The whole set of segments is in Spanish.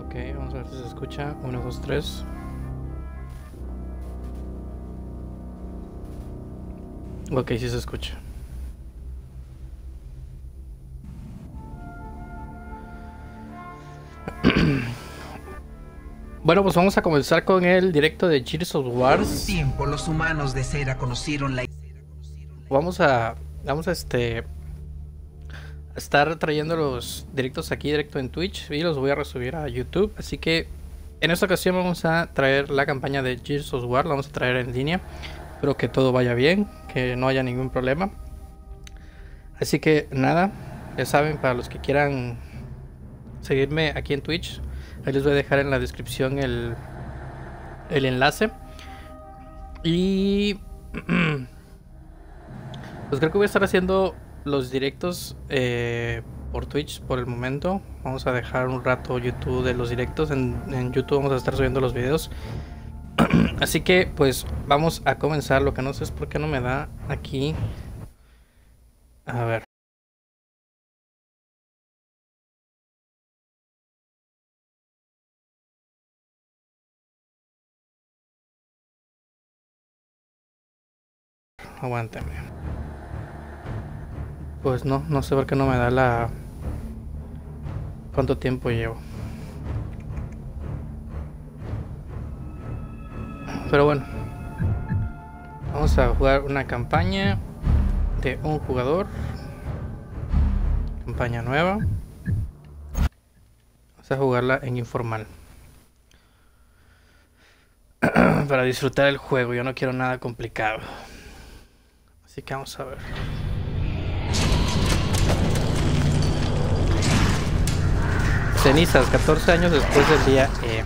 Ok, vamos a ver si se escucha. 1, 2, 3. Ok, sí se escucha. Bueno, pues vamos a comenzar con el directo de Gears of War. Por un tiempo, los humanos de Cera conocieron la... Vamos a estar trayendo los directos aquí, directo en Twitch, y los voy a resubir a YouTube. Así que en esta ocasión vamos a traer la campaña de Gears of War, la vamos a traer en línea. Espero que todo vaya bien, que no haya ningún problema. Así que nada, ya saben, para los que quieran seguirme aquí en Twitch, ahí les voy a dejar en la descripción el enlace. Y pues creo que voy a estar haciendo los directos por Twitch por el momento. Vamos a dejar un rato YouTube de los directos. En YouTube vamos a estar subiendo los videos. Así que pues vamos a comenzar. Lo que no sé es por qué no me da aquí. A ver. Aguántame. Pues no sé por qué no me da la... ¿Cuánto tiempo llevo? Pero bueno, vamos a jugar una campaña de un jugador. Campaña nueva. Vamos a jugarla en informal. Para disfrutar el juego, yo no quiero nada complicado. Así que vamos a ver. Cenizas, 14 años después del día E.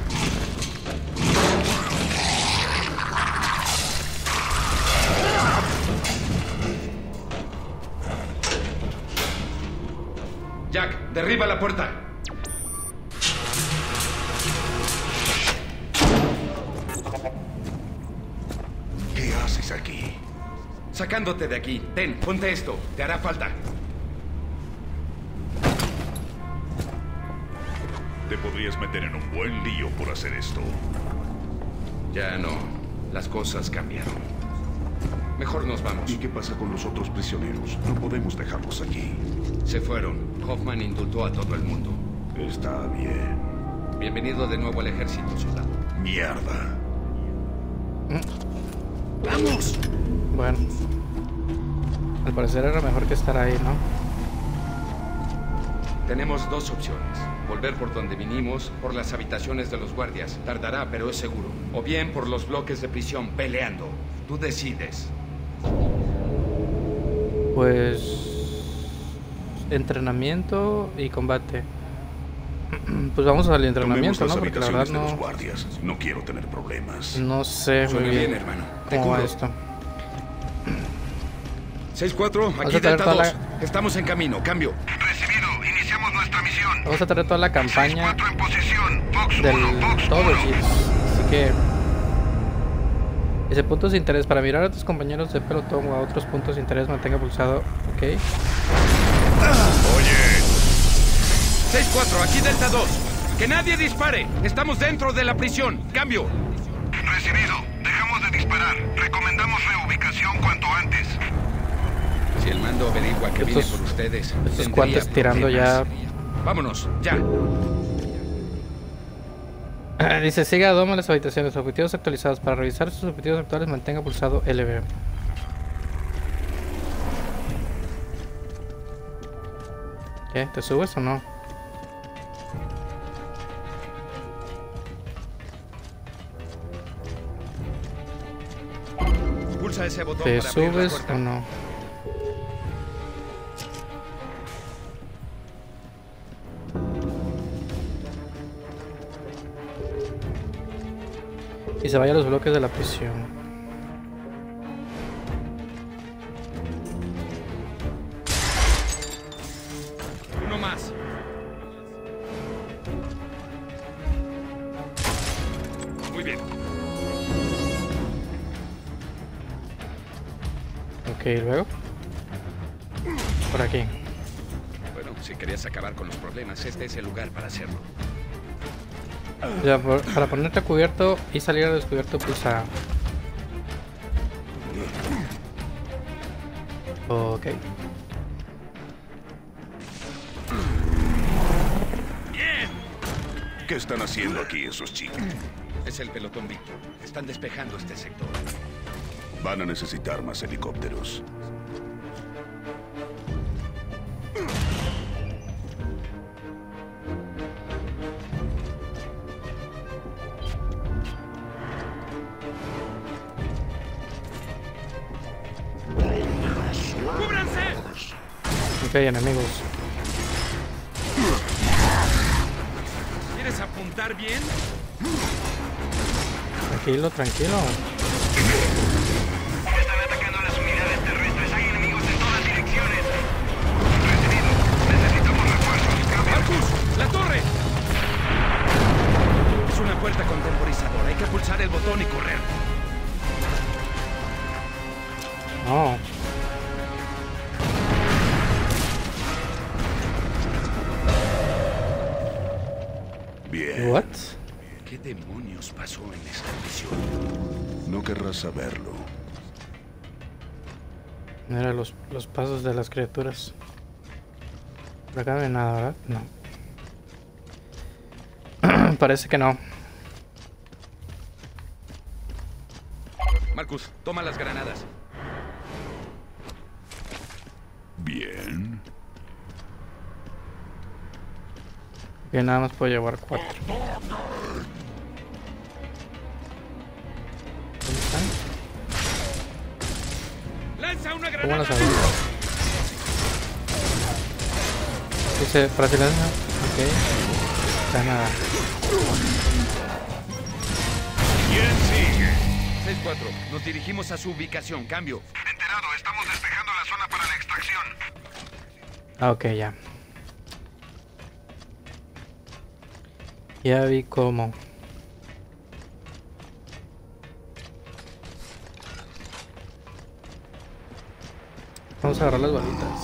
Jack, derriba la puerta. ¿Qué haces aquí? Sacándote de aquí. Ten, ponte esto. Te hará falta. Te podrías meter en un buen lío por hacer esto. Ya no. Las cosas cambiaron. Mejor nos vamos. ¿Y qué pasa con los otros prisioneros? No podemos dejarlos aquí. Se fueron. Hoffman indultó a todo el mundo. Está bien. Bienvenido de nuevo al ejército, soldado. Mierda. ¡Vamos! Bueno, al parecer era mejor que estar ahí, ¿no? Tenemos dos opciones. Volver por donde vinimos, por las habitaciones de los guardias. Tardará, pero es seguro. O bien por los bloques de prisión, peleando. Tú decides. Pues... entrenamiento y combate. Pues vamos al entrenamiento, Tomemos ¿no? las Porque la verdad habitaciones de los no... guardias. No quiero tener problemas. No sé muy Suena bien, bien, hermano. Te cómo va cubro. esto. 6-4, aquí a traer Delta toda 2. Estamos en camino, cambio. Recibido, iniciamos nuestra misión. Vamos a traer toda la campaña 6-4 en posición. Fox 1, del Fox todo 1. Gears. Así que... Dice puntos de interés. Para mirar a tus compañeros de pelotón o a otros puntos de interés, mantenga pulsado. Ok. Oye, 6-4, aquí Delta 2. Que nadie dispare. Estamos dentro de la prisión. Cambio. Recibido, dejamos de disparar. Recomendamos reubicación cuanto antes. Si el mando averigua que Estos- vine por ustedes, estos tendría cuates tirando problemas. Vámonos, ya. Dice, siga a Dom en las habitaciones. Objetivos actualizados. Para revisar sus objetivos actuales, mantenga pulsado LB. ¿Qué? ¿Te subes o no? Pulsa ese botón ¿Te para abrir la subes puerta. o no? Y se vaya a los bloques de la prisión. Uno más. Muy bien. Ok, luego. Por aquí. Bueno, si querías acabar con los problemas, este es el lugar para hacerlo. Ya, para ponerte a cubierto y salir al descubierto, pulsa. Ok. ¿Qué están haciendo aquí esos chicos? Es el pelotón Víctor. Están despejando este sector. Van a necesitar más helicópteros. Ok, enemigos. ¿Quieres apuntar bien? Tranquilo, tranquilo. Están atacando a las unidades terrestres. Hay enemigos en todas direcciones. Recibido. Necesitamos refuerzos. Cambio. ¡Marcus! ¡La torre! Es una puerta con temporizador. Hay que pulsar el botón y correr. No. Bien. What? ¿Qué demonios pasó en esta misión? No querrás saberlo. No eran los pasos de las criaturas. Por acá no hay nada, ¿verdad? No. Parece que no. Marcus, toma las granadas. Bien. Que nada más puedo llevar 4. ¿Dónde están? ¡Lanza una ¿Cómo granada! las abro? Dice, para si lanza. Ok. Granada. ¿Quién sigue? 6-4. Nos dirigimos a su ubicación. Cambio. Enterado. Estamos despejando la zona para la extracción. Ah, ok, ya. Ya vi cómo. Vamos a agarrar las balitas.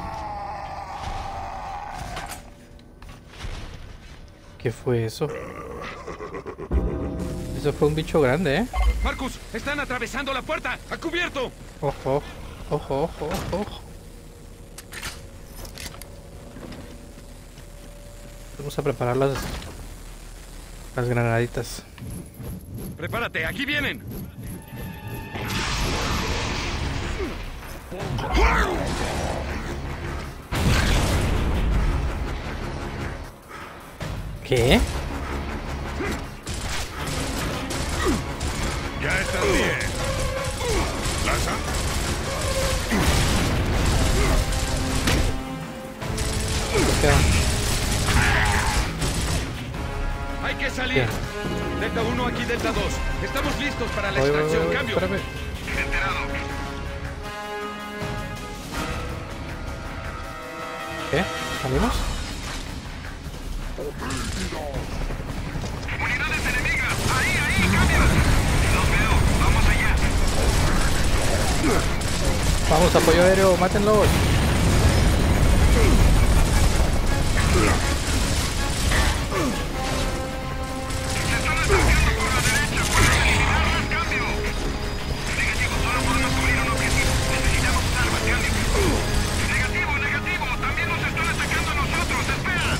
¿Qué fue eso? Eso fue un bicho grande, ¿eh? Marcus, están atravesando la puerta. ¡A cubierto! Ojo, ojo, ojo, ojo, ojo. Vamos a preparar las granaditas. Prepárate, aquí vienen. ¿Qué? Ya están bien. Lanza. Hay que salir. ¿Qué? Delta 1, aquí Delta 2. Estamos listos para la Voy, extracción. voy, Cambio. espérame. Enterado. ¿Qué? ¿Salimos? Unidades enemigas. Ahí, cambio. Los veo. Vamos allá. Vamos, apoyo aéreo, mátenlos. Se están acercando por la derecha. Pueden eliminarlas. Cambio. Negativo. Solo podemos cubrir un objetivo. Necesitamos armas. Cambio. Negativo. También nos están atacando a nosotros. Espera.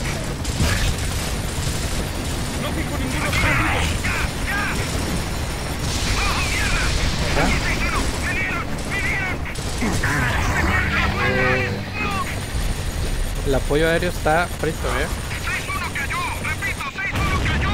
No fijo ningún objetivo. ¡Ya! ¡Oh, mierda! Aquí 6-1. ¡Me dieron! El apoyo aéreo está frito, 6-1 cayó. Repito, 6-1 cayó.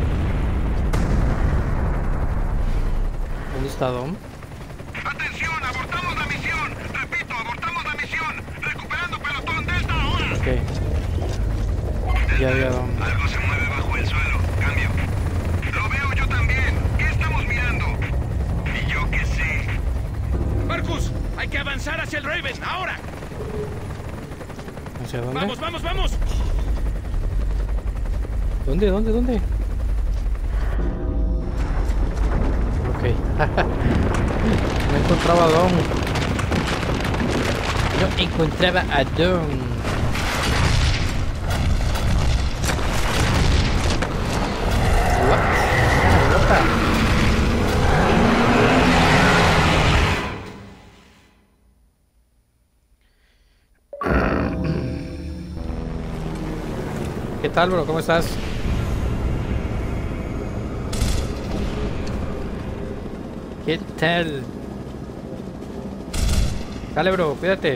¿Dónde está Dom? Atención, abortamos la misión. Repito, abortamos la misión. Recuperando pelotón Delta ahora. Ok. Ya había Dom. Algo se mueve bajo el suelo. Cambio. Lo veo yo también. ¿Qué estamos mirando? Y yo qué sé. Marcus, hay que avanzar hacia el Raven. Ahora. ¿Hacia dónde? Vamos, vamos, vamos. ¿Dónde? Ok. No encontraba a Dom. No encontraba a Dom. tal, bro? ¿Cómo estás? ¿Qué tal? Dale, bro, cuídate.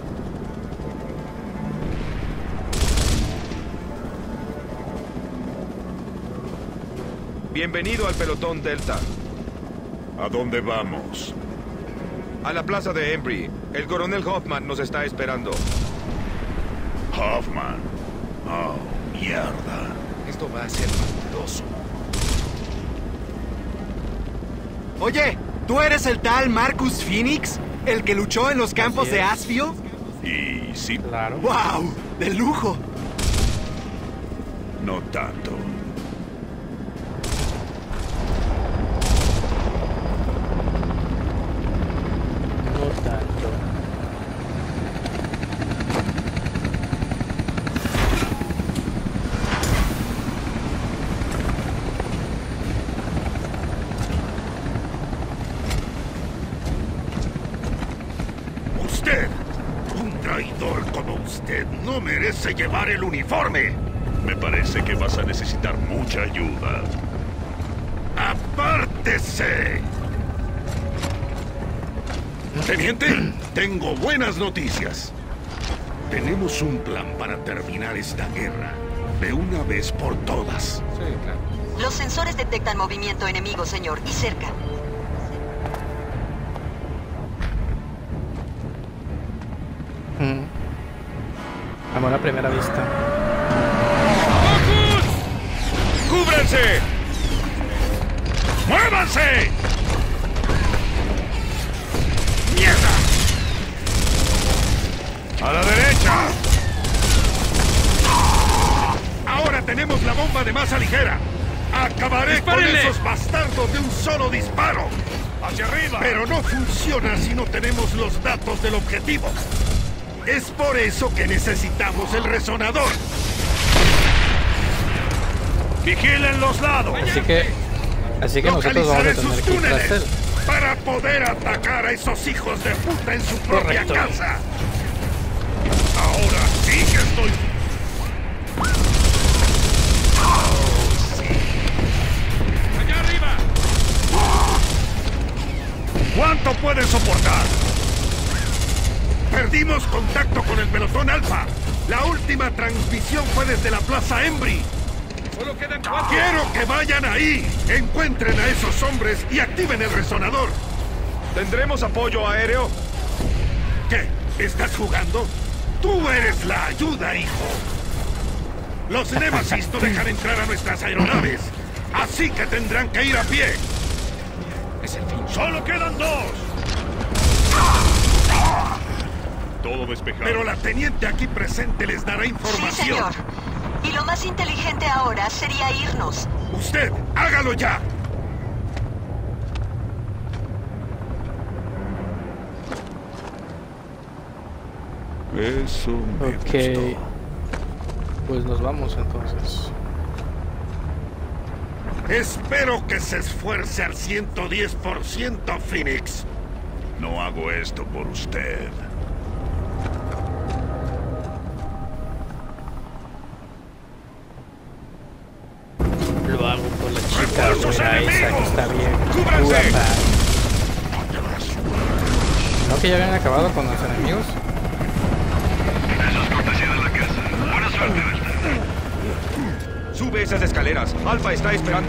Bienvenido al pelotón Delta. ¿A dónde vamos? A la plaza de Embry. El coronel Hoffman nos está esperando. Hoffman. Oh, mierda. Esto va a ser fabuloso. Oye, ¿tú eres el tal Marcus Phoenix? ¿El que luchó en los campos de Aspio? Y sí, Claro. ¡Wow! ¡De lujo! no tanto. No tanto. Usted, un traidor como usted, no merece llevar el uniforme. Me parece que vas a necesitar mucha ayuda. ¡Apártese! Teniente, tengo buenas noticias. Tenemos un plan para terminar esta guerra de una vez por todas. Sí, claro. Los sensores detectan movimiento enemigo, señor, y cerca. Amor a primera vista. ¡Cúbranse! ¡Muévanse! ¡Mierda! ¡A la derecha! Ahora tenemos la bomba de masa ligera. Acabaré con esos bastardos de un solo disparo. ¡Hacia arriba! Pero no funciona si no tenemos los datos del objetivo. Es por eso que necesitamos el resonador. ¡Vigilen los lados! Así que nosotros vamos a Localizaré tener sus que ir tras él. túneles para poder atacar a esos hijos de puta en su propia Correcto. casa. Ahora sí que estoy... ¡Allá arriba! ¿Cuánto pueden soportar? Perdimos contacto con el pelotón Alfa. La última transmisión fue desde la plaza Embry. Solo quedan 4. Quiero que vayan ahí, encuentren a esos hombres y activen el resonador. ¿Tendremos apoyo aéreo? ¿Qué? ¿Estás jugando? Tú eres la ayuda, hijo. Los Nemesis no dejan entrar a nuestras aeronaves, así que tendrán que ir a pie. Es el fin. ¡Solo quedan 2! Todo despejado. Pero la teniente aquí presente les dará Sí, información. señor. Y lo más inteligente ahora sería irnos. Usted, hágalo ya. Eso me Ok. Pues nos vamos entonces. Espero que se esfuerce al 110%, Phoenix. No hago esto por usted. Lo hago por la chica ¡Refuerzos güera esa que enemigos! está bien ¡Cúbranse! guapa. ¿No que ya habían acabado con los enemigos? Eso es cortesía de la casa. Buena suerte, Delta. Sube esas escaleras. Alfa está esperando.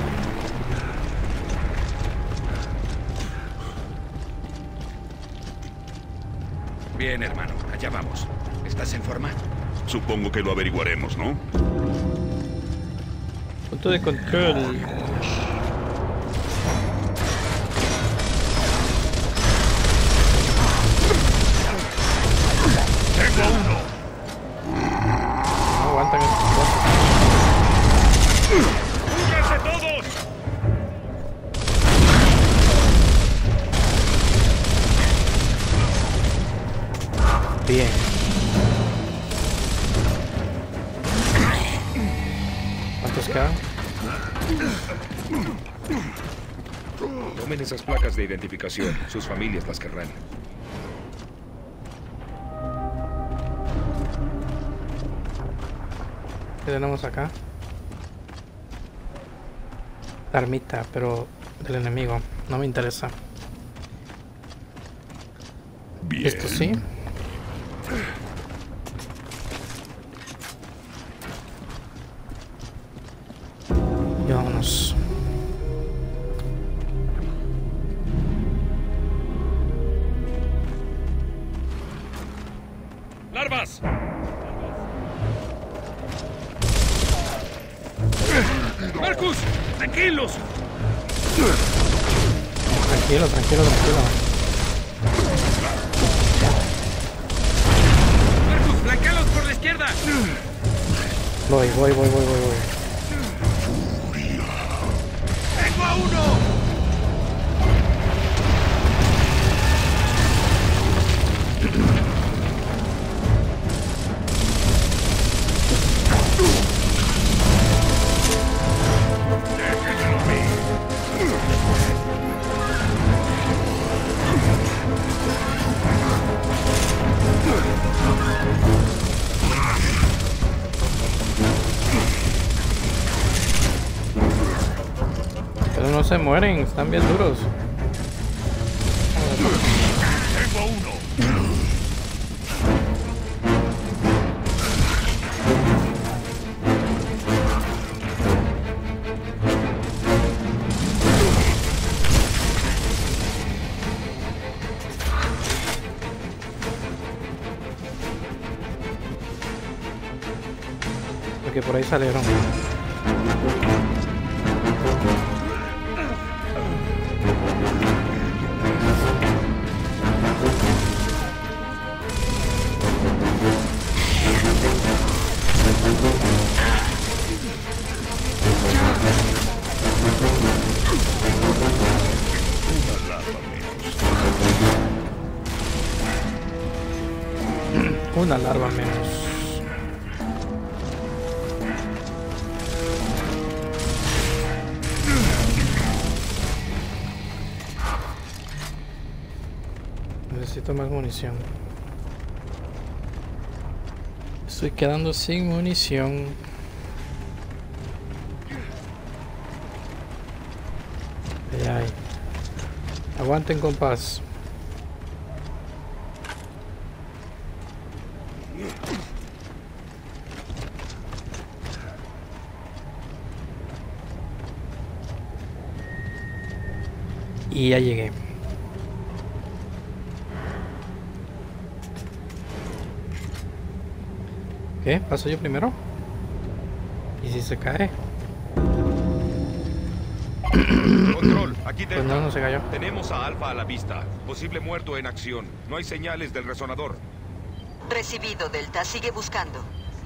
Bien, hermano. Allá vamos. ¿Estás en forma? Supongo que lo averiguaremos, ¿no? Punto de control. Tengo uno. No aguantan estos cosas. ¡Cúbranse todos! Bien. ¿Cuántos quedan? Tomen esas placas de identificación. Sus familias las querrán. ¿Qué tenemos acá? Armita, pero del enemigo. No me interesa. Bien. Esto sí. Y vámonos. ¡Larvas! ¡Marcus! ¡Tranquilos! Tranquilo, tranquilo, tranquilo. Marcus, flanquealos por la izquierda. Voy. ¡Tengo a uno! Déjenmelo a mí. Pero no se mueren, están bien duros. Tengo a uno. Porque por ahí salieron. Una larva menos. Necesito más munición. Estoy quedando sin munición. Ay. Aguanten, compás. Y ya llegué. ¿Qué? ¿Paso yo primero? ¿Y si se cae? Control, aquí Pues Delta. no se cayó. Tenemos a Alpha a la vista. Posible muerto en acción. No hay señales del resonador. Recibido, Delta. Sigue buscando.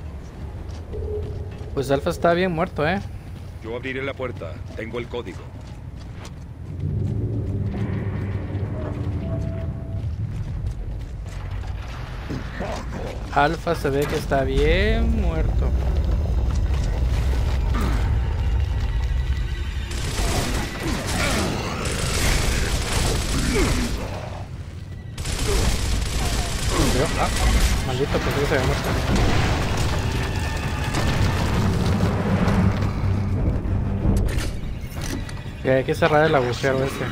Pues Alpha está bien muerto, ¿eh? Yo abriré la puerta. Tengo el código. Alpha se ve que está bien muerto. Ah, maldito, pues que se ve muerto. Que hay que cerrar el agujero ese.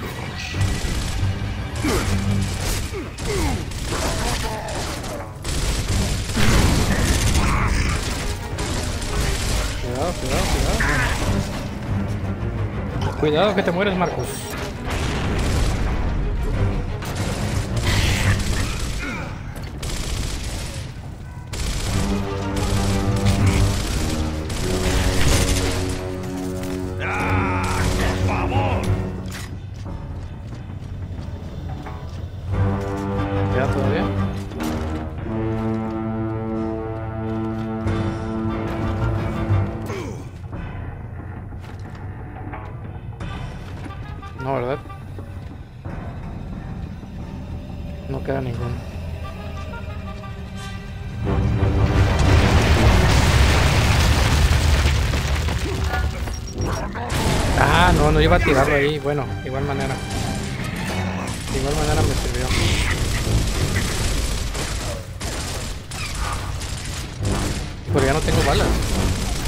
Cuidado, cuidado, cuidado. Cuidado que te mueres, Marcus. ¡Por favor! ¿Queda todavía? No, ¿verdad? No queda ninguno. Ah, no iba a tirarlo ahí. Bueno, de igual manera. De igual manera me sirvió. Pero ya no tengo balas.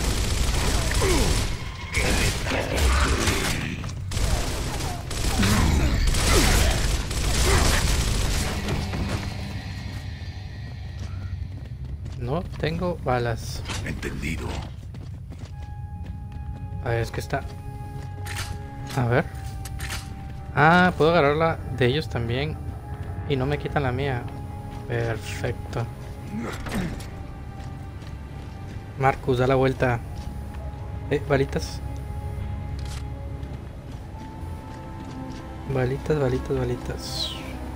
tengo balas. Entendido. A ver, es que está... A ver. Ah, puedo agarrar la de ellos también. Y no me quitan la mía. Perfecto. Marcus, da la vuelta. Balitas. Balitas, balitas, balitas.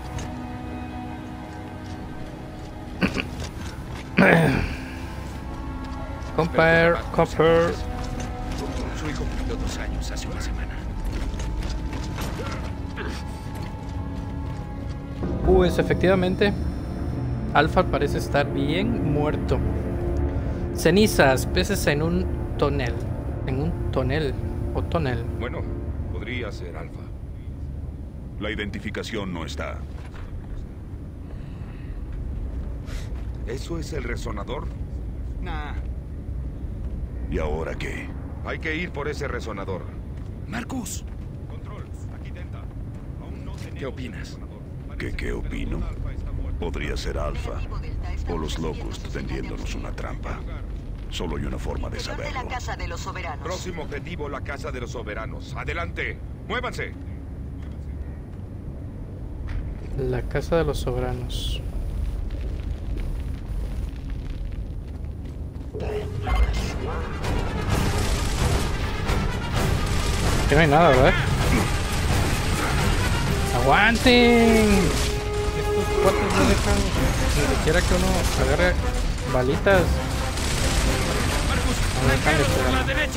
Compare, compare. Su hijo cumplió 2 años hace una semana. Pues efectivamente, Alpha parece estar bien muerto. Cenizas, peces en un tonel. En un tonel o tonel. Bueno, podría ser Alpha. La identificación no está. ¿Eso es el resonador? Nah. ¿Y ahora qué? Hay que ir por ese resonador. Marcus, Control, aquí Delta. Aún no tenemos ¿qué opinas? ¿Qué opino? Podría ser Alpha o los locos tendiéndonos una trampa. Solo hay una forma de Detrás de saberlo. la casa de los soberanos. Próximo objetivo, la Casa de los Soberanos. ¡Adelante! ¡Muévanse! La casa de los soberanos. Aquí no hay nada, ¿verdad? ¡Aguanten! Estos cuates no dejan ni siquiera que uno agarre balitas. No dejan de esperar. derecha!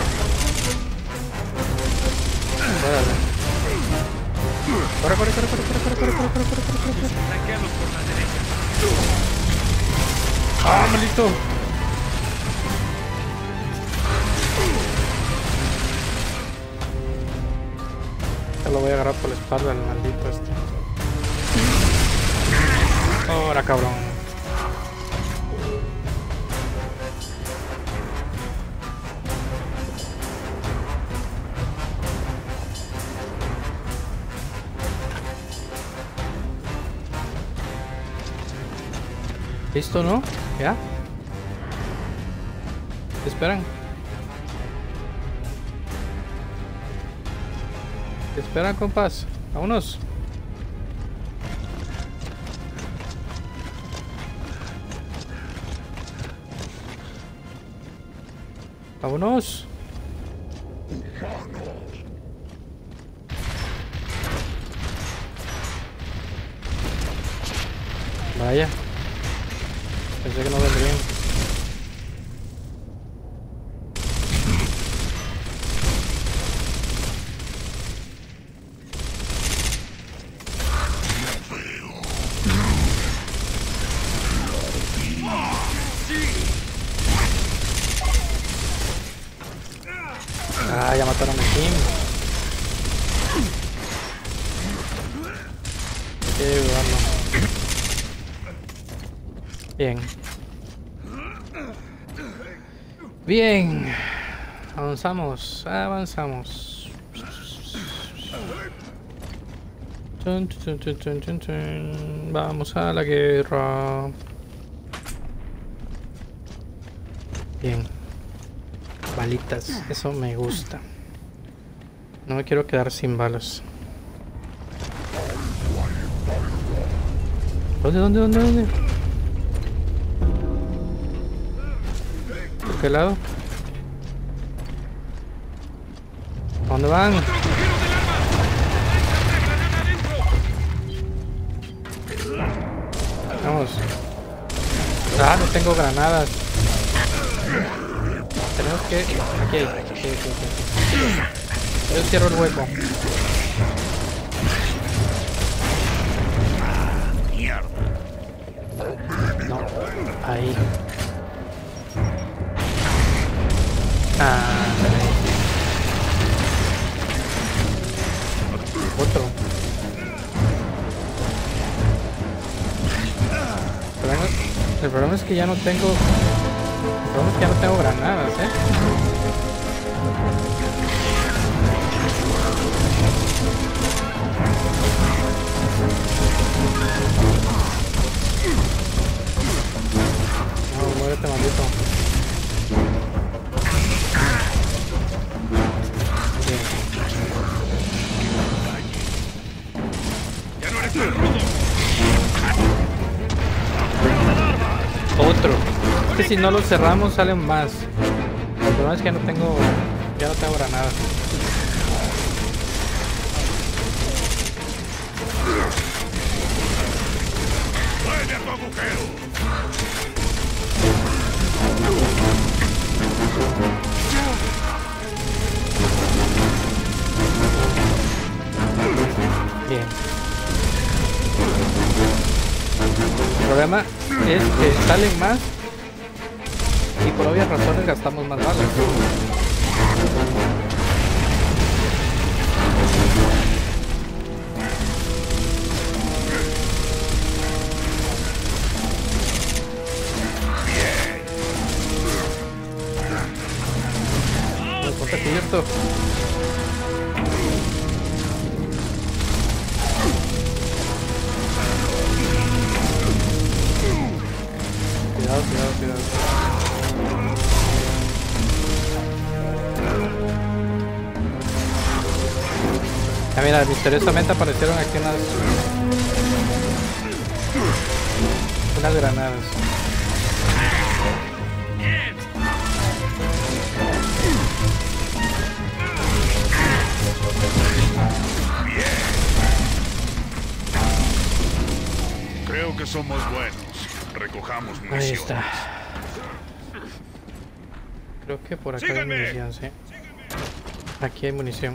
Órale. Corre, corre, corre, corre, corre, corre, corre, corre, corre, corre, corre. Flanquealos por la derecha. ¡Ah, maldito! Ya lo voy a agarrar por la espalda al maldito este. Ahora, cabrón. ¿Listo, no? ¿Ya? ¿Te esperan? ¿Te esperan, compas? Vámonos. Vámonos. Vaya. Pensé que no vendrían. Ah, ya mataron a Kim. Hay que ayudarlo. Bien. Bien. Avanzamos, avanzamos. Chun, chun, chun, chun, chun, chun. Vamos a la guerra. Bien. Balitas, eso me gusta. No me quiero quedar sin balas. ¿Dónde? ¿Por qué lado? ¿A dónde van? Vamos. Ah, no tengo granadas. Tenemos que... Aquí. Yo cierro el hueco. No, ahí. Ah, otro. El problema es que ya no tengo... El problema es que ya no tengo granadas, No, muere si no los cerramos salen más. El problema es que no tengo... Ya no tengo granadas. ¡Mueve a tu agujero! Bien. El problema es que salen más y por obvias razones gastamos más balas. Bien. Ponte cubierto. Cuidado. Ah, mira, misteriosamente aparecieron aquí unas granadas. Creo que somos buenos. Recojamos municiones. Ahí está. Creo que por acá ¡Síganme! hay munición, sí. Aquí hay munición.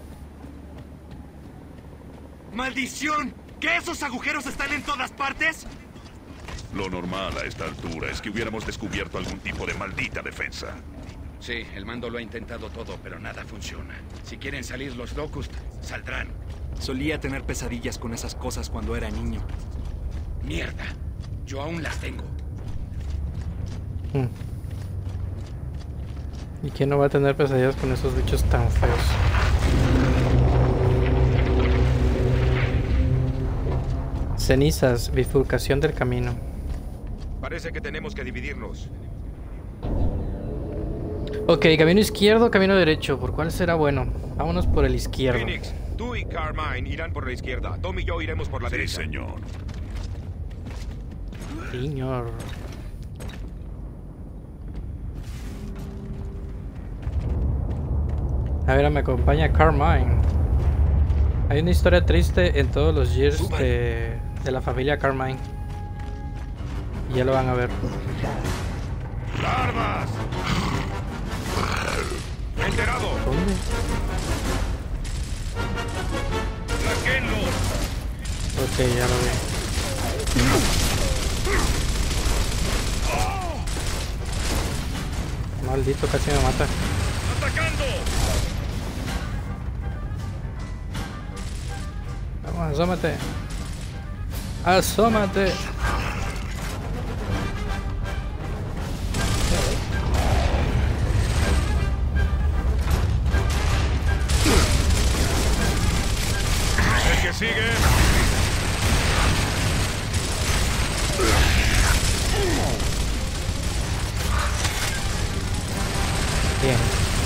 ¡Maldición! ¿Que esos agujeros están en todas partes? Lo normal a esta altura es que hubiéramos descubierto algún tipo de maldita defensa. Sí, el mando lo ha intentado todo, pero nada funciona. Si quieren salir los Locust, saldrán. Solía tener pesadillas con esas cosas cuando era niño. Mierda. Yo aún las tengo. ¿Y quién no va a tener pesadillas con esos bichos tan feos? Cenizas, bifurcación del camino. Parece que tenemos que dividirnos. Ok, camino izquierdo, camino derecho. ¿Por cuál será bueno? Vámonos por el izquierdo. Phoenix, tú y Carmine irán por la izquierda. Tom y yo iremos por la Sí, derecha. señor. Señor. A ver, me acompaña Carmine. Hay una historia triste en todos los years de la familia Carmine. Y ya lo van a ver. ¡Larvas! ¡Enterado! ¿Dónde? ¡Saquenlos! Ok, ya lo vi. Maldito, casi me mata. ¡Atacando! Vamos, asómate. Asómate. El que sigue. Bien.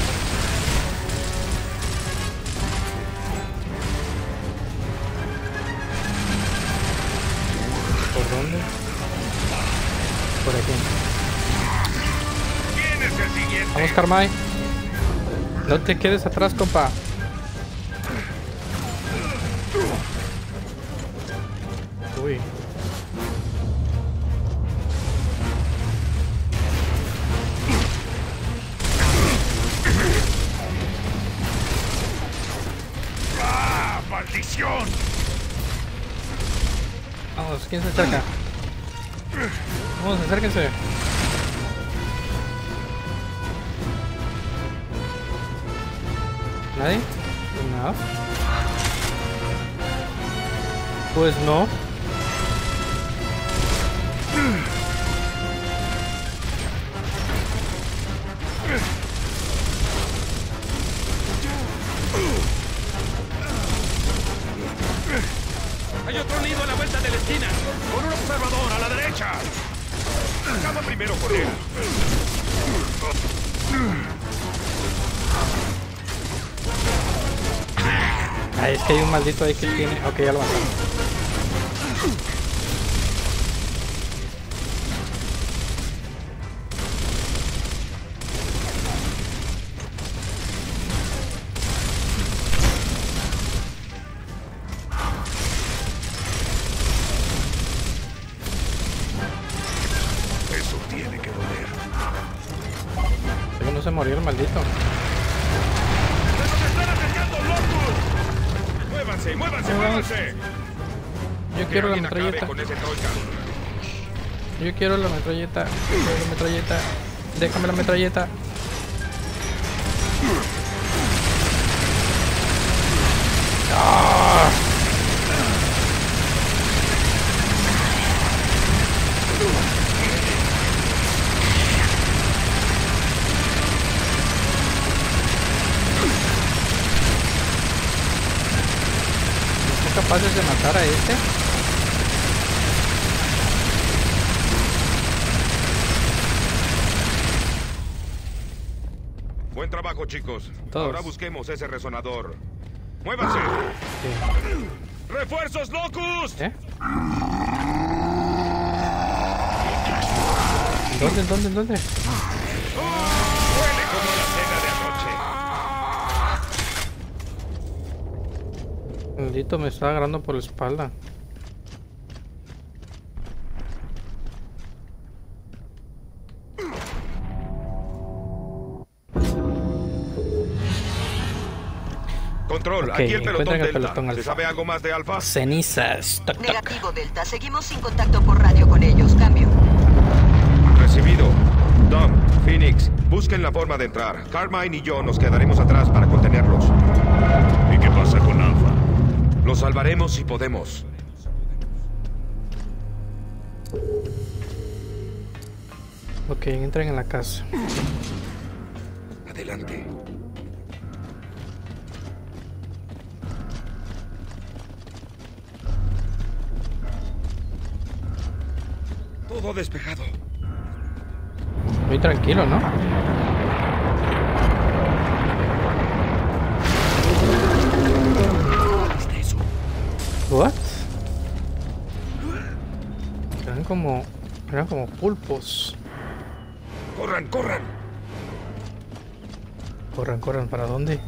¿Por dónde? Por aquí. ¿Quién es el siguiente? Vamos, Carmine. No te quedes atrás, compa. Uy. ¡Ah, maldición! Vamos, ¿quién se acerca? Vamos, acérquense. ¿Nadie? No. Pues no. Hay otro nido a la vuelta de la esquina. ¡Con un observador a la derecha! Acaba primero con él. Ay, es que hay un maldito ahí que tiene... Ok, ya lo mataron. morir el maldito. ¡Muévanse, muévanse, Ahí vamos. muévanse! Yo Que quiero la alguien acabe metralleta. con ese troika. Yo quiero la metralleta. Yo quiero la metralleta. Déjame la metralleta. ¡Ah! ¿No son capaces de matar a este? Buen trabajo, chicos. Todos. Ahora busquemos ese resonador. ¡Muévanse! Sí. ¡Refuerzos Locust! ¿Eh? ¿Dónde? ¡Huele como la cena de anoche! Maldito, me está agarrando por la espalda. Control, Ok, aquí el pelotón encuentren el Delta. pelotón ¿Se Alfa. sabe algo más de Alfa? Cenizas. Toc, toc. Negativo, Delta. Seguimos sin contacto por radio con ellos. Cambio. Recibido. Tom, Phoenix, busquen la forma de entrar. Carmine y yo nos quedaremos atrás para contenerlos. ¿Y qué pasa con Alpha? Los salvaremos si podemos. Ok, entren en la casa. Adelante. Todo despejado. Muy tranquilo, ¿no? ¿Viste eso? What? Eran como pulpos. ¡Corran, corran! Corran, ¿para dónde?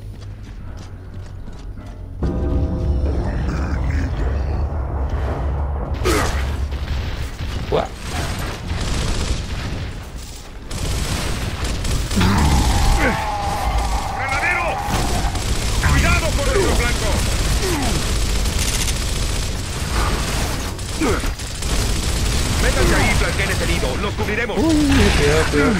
What? ¡Granadero! ¡Cuidado con nuestro blanco! Métanse ahí, flanqueen ese herido. ¡Los cubriremos! Cuidado.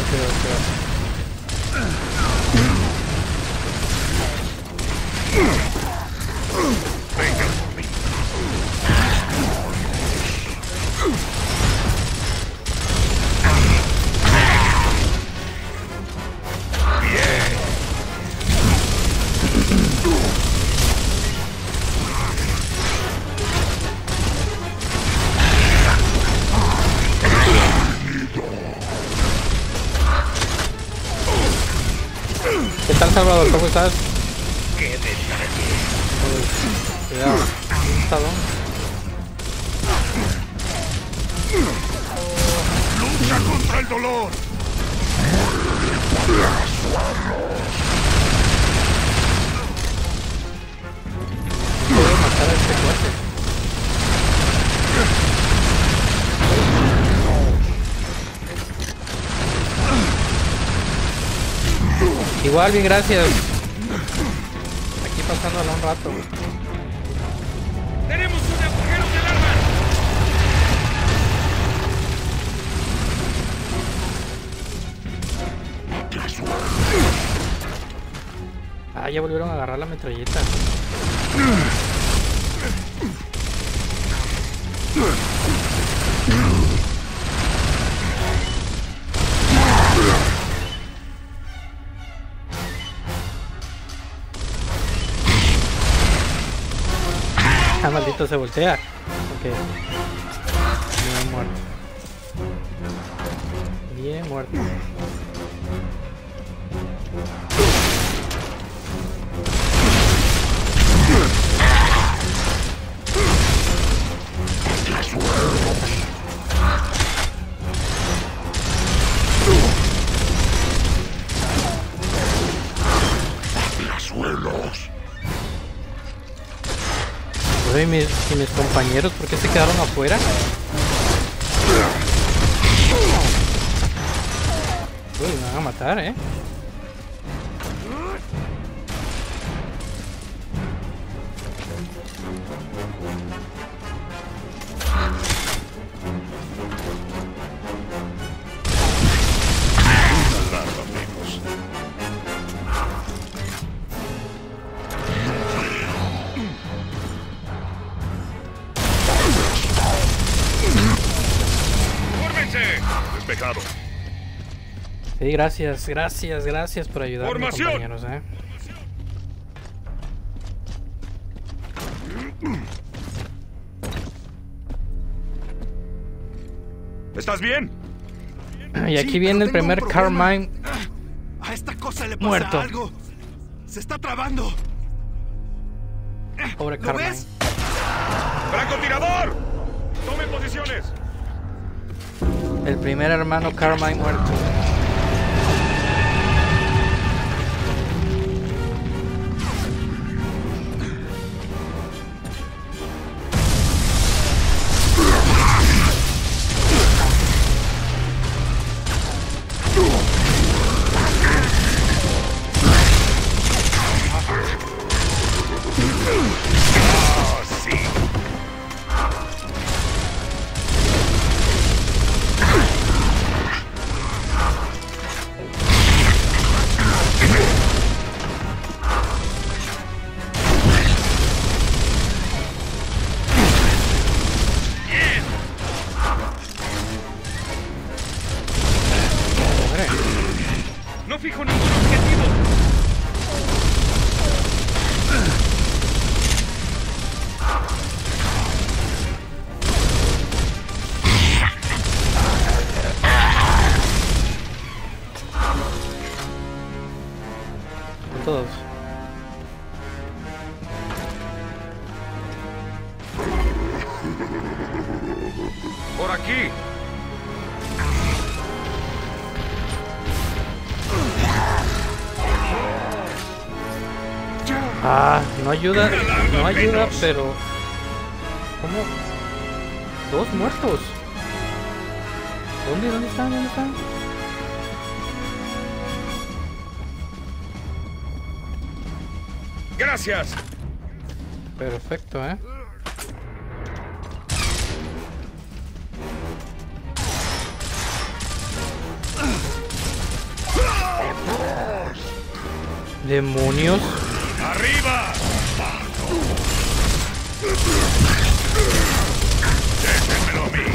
Vengan por mí. ¿Qué tal, Salvador? ¿Cómo estás? ¡Qué detalle! Cuidado. Talón. ¡Lucha contra el dolor! Puedo matar a este cuate. Igual, bien, gracias. Aquí pasándola un rato. ¡Tenemos un agujero de alarma! Ah, ya volvieron a agarrar la metralleta. Ah, maldito, se voltea. Ok. Bien muerto. Bien muerto. Oye, ¿y mis compañeros por qué se quedaron afuera? Uy, me van a matar, Despejado. Sí, gracias por ayudarme, ¡Formación! compañeros, ¿Estás bien? Y aquí Sí, viene el pero tengo primer un problema. Carmine A esta cosa le pasa muerto. algo. Se está trabando. Pobre ¿Lo Carmine. ves? ¡Francotirador! ¡Tomen posiciones! El primer hermano Carmine muerto. ¡No fijo ningún objetivo! Todos. ¡Por aquí! Ah, no ayuda, pero... ¿Cómo? Dos muertos. ¿Dónde están? ¡Gracias! Perfecto, ¡Demonios! ¡Arriba! ¡Déjenmelo a mí!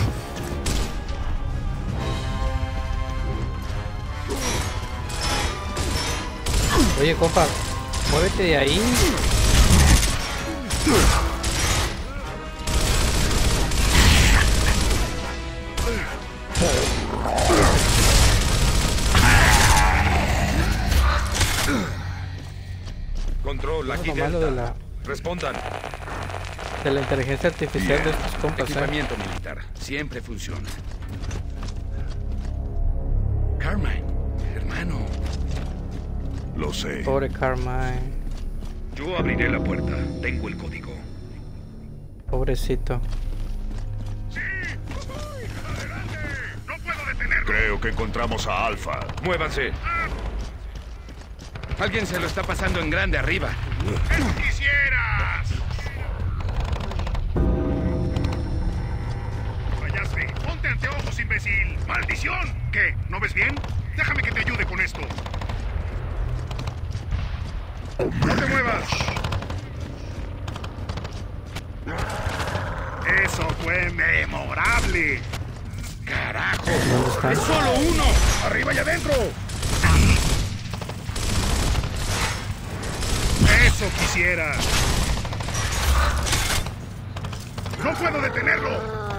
Oye, compa, muévete de ahí. Control, aquí Lo malo de Delta. Respondan. la inteligencia artificial de estos compas, Equipamiento militar. Siempre funciona. Carmine, hermano. Lo sé. Pobre Carmine. Yo abriré la puerta. Tengo el código. Pobrecito. Creo que encontramos a Alpha. Muévanse. Alguien se lo está pasando en grande arriba. ¡Eso quisieras! Fallaste. Ponte anteojos, imbécil. ¡Maldición! ¿Qué? ¿No ves bien? Déjame que te ayude con esto. ¡No te muevas! ¡Eso fue memorable! ¡Carajo! ¿Dónde están? ¡Es solo uno! ¡Arriba y adentro! ¡Eso quisiera! ¡No puedo detenerlo!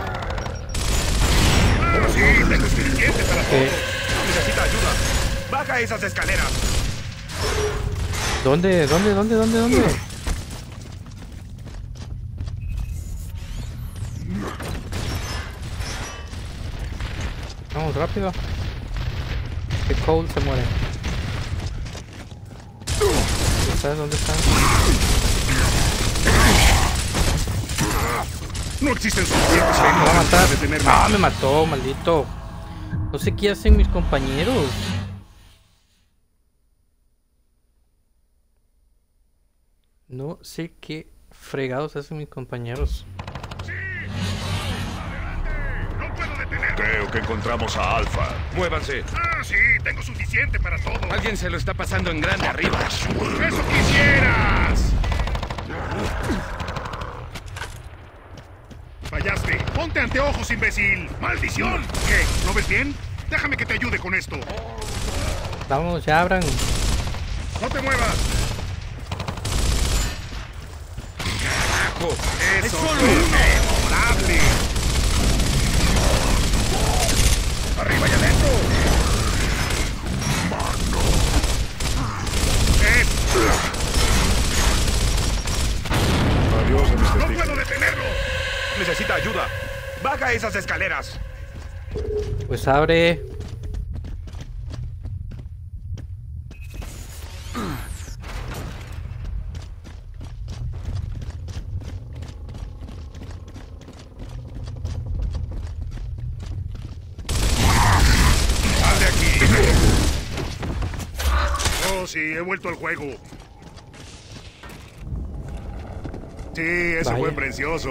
Ahora sí, tengo suficiente para todo. Necesita ayuda. ¡Baja esas escaleras! ¿Dónde? Vamos rápido. Que Cole se muere. ¿Sabes dónde están? No existen suficientes Me va a armas matar. para detenerme. Ah, me mató, maldito. No sé qué hacen mis compañeros. No sé qué fregados hacen mis compañeros. ¡No puedo detener! Creo que encontramos a Alpha. Muévanse. Ah, sí, tengo suficiente para todo. Alguien se lo está pasando en grande arriba. ¡Eso quisieras! Fallaste. Ponte anteojos, imbécil. ¡Maldición! ¿Qué? ¿No ves bien? Déjame que te ayude con esto. Vamos, ya abran. ¡No te muevas! ¡Carajo! ¡Eso ¡Es solo es uno! memorable! ¡Arriba y adentro! Adiós, Mr. ¡No puedo detenerlo! Necesita ayuda. Baja esas escaleras. Pues abre. ¡Sal de aquí! Oh, sí, he vuelto al juego. Sí, eso Vaya. fue precioso.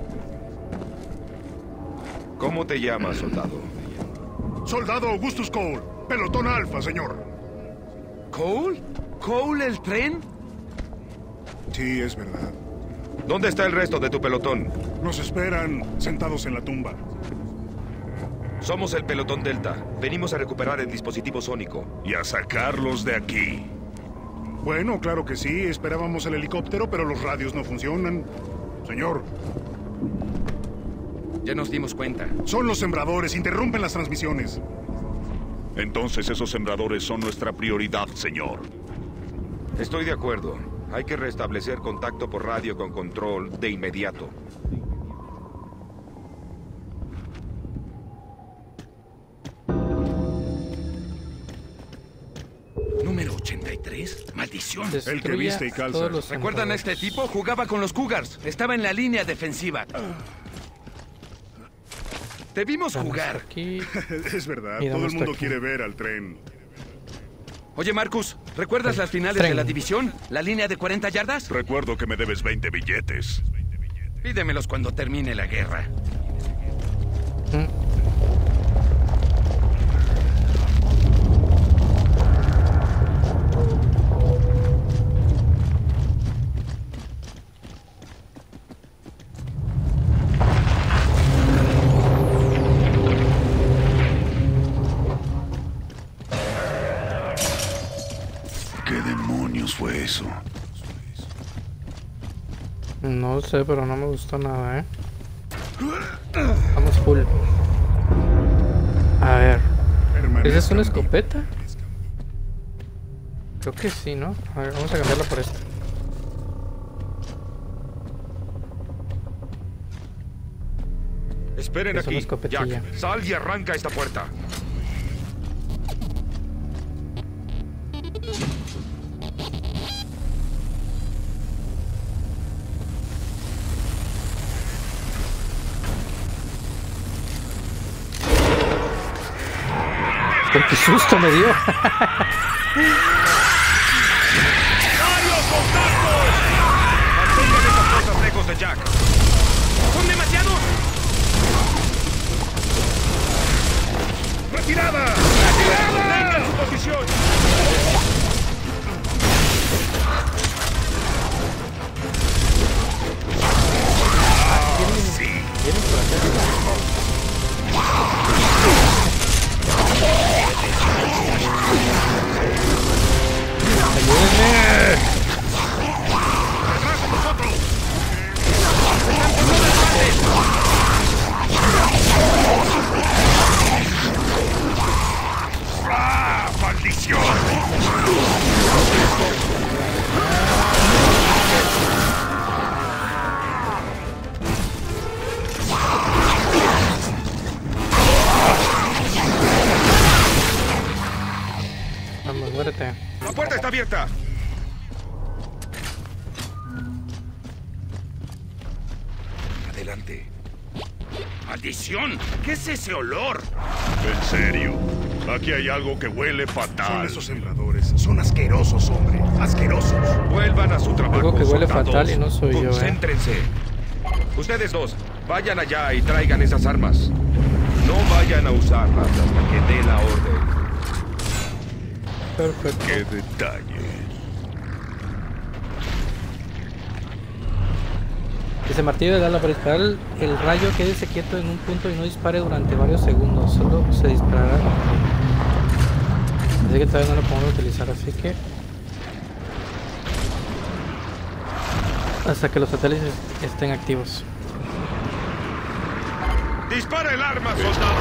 ¿Cómo te llamas, soldado? Soldado Augustus Cole, pelotón alfa, señor. ¿Cole? ¿Cole el tren? Sí, es verdad. ¿Dónde está el resto de tu pelotón? Nos esperan sentados en la tumba. Somos el pelotón Delta. Venimos a recuperar el dispositivo sónico. Y a sacarlos de aquí. Bueno, claro que sí. Esperábamos el helicóptero, pero los radios no funcionan. Señor, Ya nos dimos cuenta. son los sembradores. Interrumpen las transmisiones. Entonces esos sembradores son nuestra prioridad, señor. Estoy de acuerdo. Hay que restablecer contacto por radio con control de inmediato. ¿Número 83? ¡Maldición! El que viste y calza. todos los ¿Recuerdan a este tipo? Jugaba con los Cougars. Estaba en la línea defensiva. Te vimos Vamos jugar. aquí. Es verdad, Y todo damos el mundo aquí. quiere ver al tren. Oye, Marcus, ¿recuerdas las finales Tren. de la división? ¿La línea de 40 yardas? Recuerdo que me debes 20 billetes. Pídemelos cuando termine la guerra. ¿Qué demonios fue eso? No sé, pero no me gustó nada, ¿eh? Vamos full. A ver. ¿Esa es una escopeta? Creo que sí, ¿no? A ver, vamos a cambiarla por esta. Esperen Es una aquí. escopetilla. Jack, sal y arranca esta puerta. ¡Con qué susto me dio! Mantengan esas cosas lejos de Jack. ¡Son demasiados! ¡Retirada! ¡Mantengan su posición! ¿Vienen por acá? ¡Ayúdenme! ¡Ah, maldición! Vamos, muérete. ¡La puerta está abierta! Adelante. ¡Maldición! ¿Qué es ese olor? En serio, aquí hay algo que huele Son fatal. esos sembradores. Son asquerosos, hombre. Asquerosos. Huele Vuelvan a su trabajo. Algo que huele soldados. fatal y no soy yo, Concéntrense. Ustedes dos, vayan allá y traigan esas armas. No vayan a usarlas hasta que dé la orden. Perfecto. ¡Qué detalle! Ese martillo de ala para disparar el rayo, quédese quieto en un punto y no dispare durante varios segundos. Solo se disparará. Así que todavía no lo podemos utilizar, así que hasta que los satélites estén activos. ¡Dispara el arma, soldado!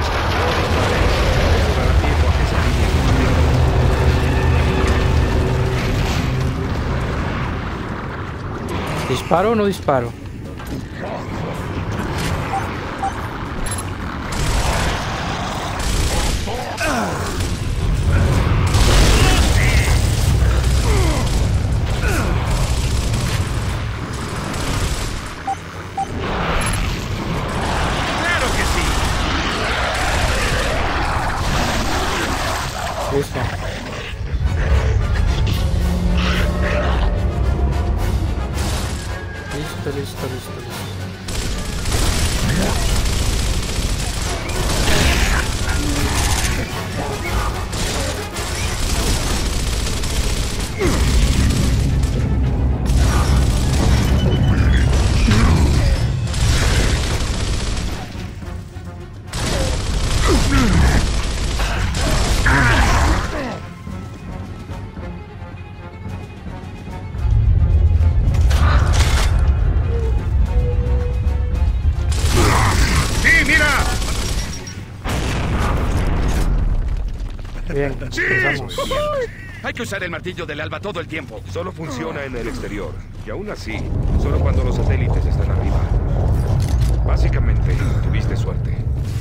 ¿Disparo o no disparo? Listo. Listo. Bien, empezamos. Hay que usar el martillo del alba todo el tiempo. Solo funciona en el exterior. Y aún así, solo cuando los satélites están arriba. Básicamente, tuviste suerte.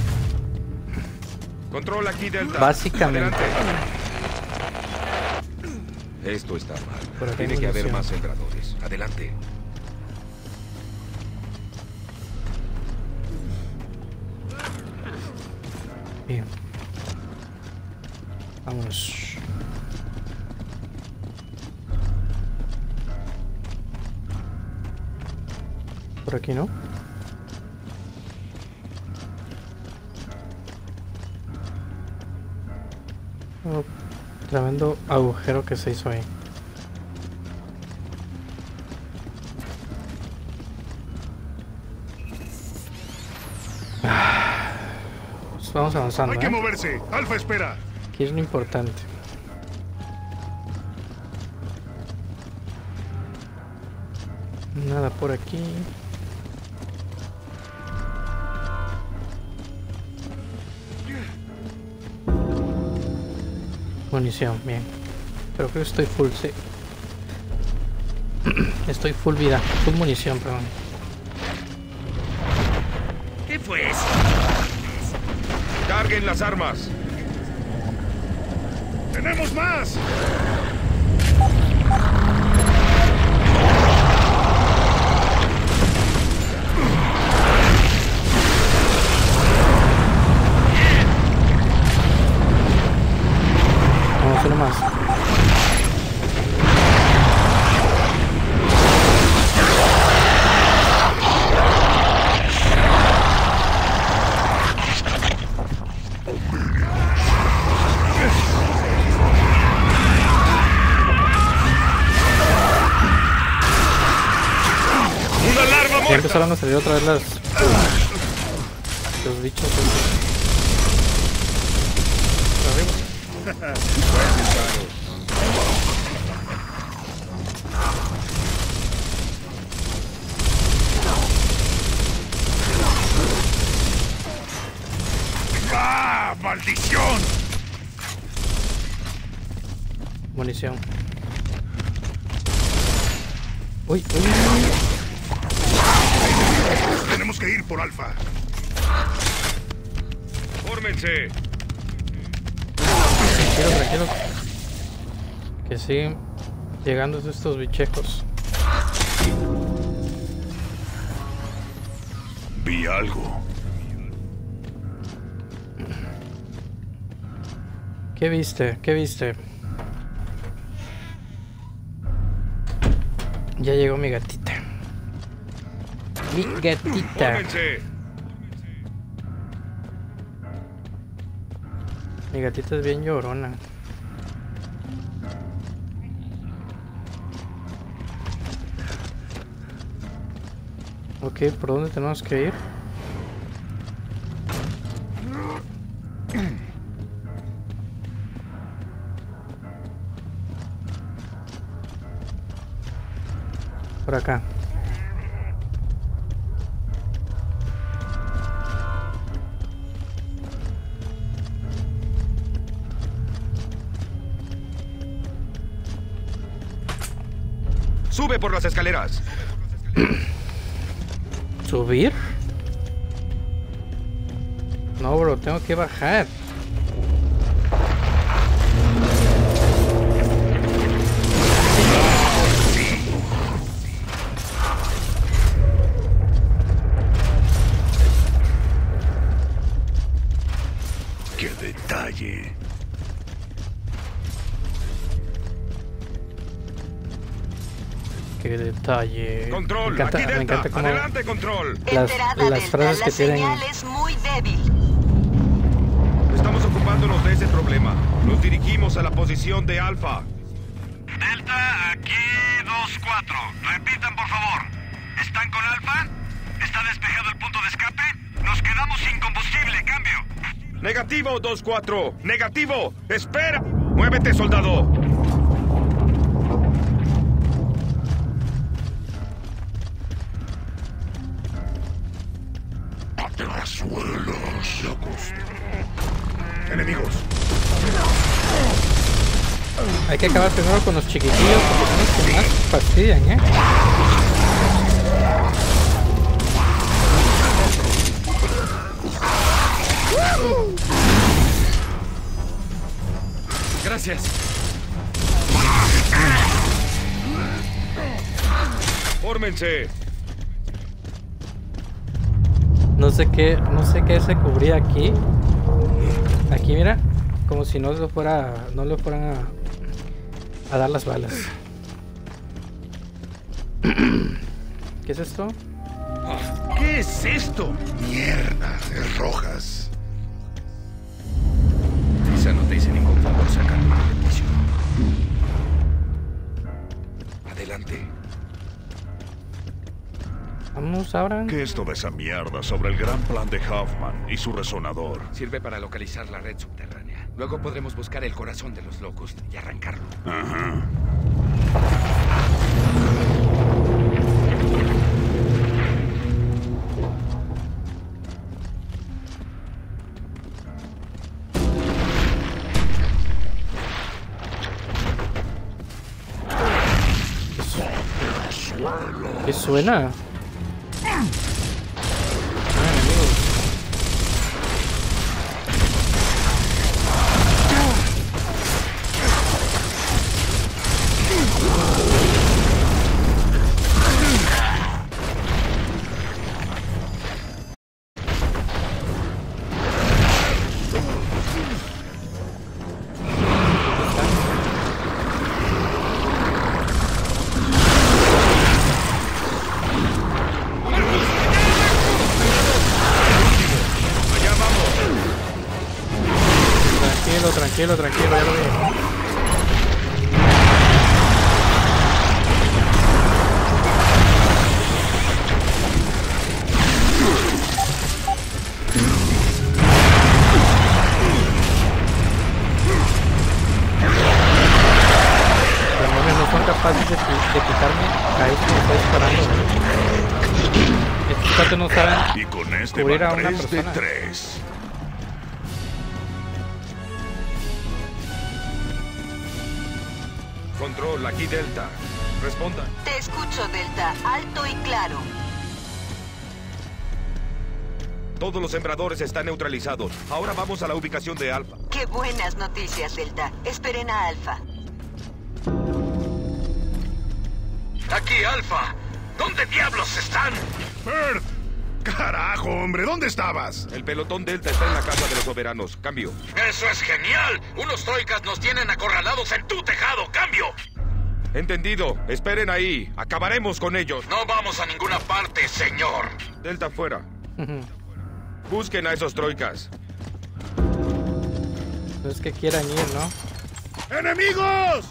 Control aquí, Delta. Básicamente. Adelante. Esto está mal. Tiene que haber más sembradores. Adelante. Bien. Vámonos. Por aquí, ¿no? Oh, tremendo agujero que se hizo ahí. Pues vamos avanzando. Hay que moverse. Alfa, espera. Aquí es lo importante. Nada por aquí. Munición, bien. Pero creo que estoy full, sí. Estoy full vida, full munición, perdón. ¿Qué fue eso? ¡Carguen las armas! ¡Tenemos más! Vamos, uno más. Ya empezaron a salir otra vez los bichos. ¡Ah, maldición! Munición. Uy. Tenemos que ir por Alfa. ¡Fórmense! Tranquilo. Que siguen llegando estos bichejos. Vi algo. ¿Qué viste? Ya llegó mi gatita. Mi gatita. Fórmense. Mi gatita es bien llorona. Ok, ¿por dónde tenemos que ir? Por acá. Sube por las escaleras. ¿Subir? No, bro, tengo que bajar. ¡Qué detalle! Qué detalle. Control, me encanta, aquí me Delta. encanta cómo Adelante, Control. Enterada, las Delta. frases La que tienen. señal es muy débil. Estamos ocupándonos de ese problema. Nos dirigimos a la posición de Alfa. Delta, aquí 2-4. Repitan, por favor. ¿Están con Alfa? ¿Está despejado el punto de escape? Nos quedamos sin combustible. Cambio. Negativo, 2-4. Negativo. Espera. Muévete, soldado. Atrasuelos, locos. Enemigos. Hay que acabar primero con los chiquitillos porque son los que más fastidian, ¿eh? Gracias. Fórmense. No sé qué se cubría aquí. Aquí, mira, como si no le fueran a dar las balas. ¿Qué es esto? ¿Qué es esto? Mierda, es rojas. Quizá no te hice ningún favor sacando de prisión. Adelante. Vamos, abran. ¿Qué es toda esa mierda sobre el gran plan de Hoffman y su resonador? Sirve para localizar la red subterránea. Luego podremos buscar el corazón de los locos y arrancarlo. Ajá. ¿Qué suena? Tranquilo, ya lo vi. Los demonios no son capaces de quitarme a este que está disparando. Estos cuates no saben Y con este cubrir a van una 3 de persona. 3. Control, aquí Delta. Responda. Te escucho, Delta. Alto y claro. Todos los sembradores están neutralizados. Ahora vamos a la ubicación de Alfa. Qué buenas noticias, Delta. Esperen a Alfa. Aquí, Alfa. ¿Dónde diablos están? ¡Bert! ¡Carajo, hombre! ¿Dónde estabas? El pelotón Delta está en la casa de los soberanos. Cambio. ¡Eso es genial! Unos troicas nos tienen acorralados en tu tejado. ¡Cambio! Entendido. Esperen ahí. Acabaremos con ellos. No vamos a ninguna parte, señor. Delta fuera. Busquen a esos troicas. No es que quieran ir, ¿no? ¡Enemigos!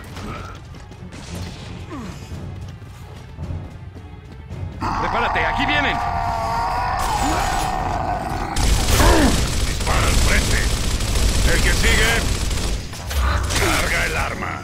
¡Prepárate! ¡Aquí vienen! Dispara al frente. El que sigue, carga el arma.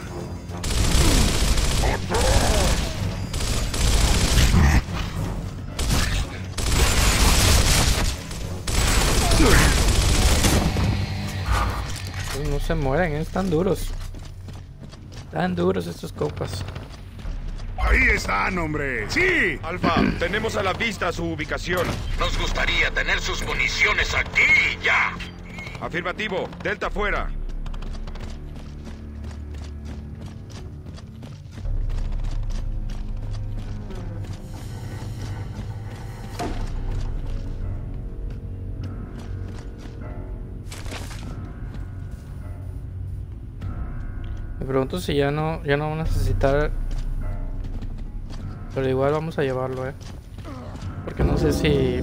No se mueren, están duros. Tan duros estos copas. Ahí están, hombre. ¡Sí! Alfa, tenemos a la vista su ubicación. Nos gustaría tener sus municiones aquí ya. Afirmativo. Delta fuera. Me pregunto si ya no vamos a necesitar. Pero igual vamos a llevarlo, porque no sé si...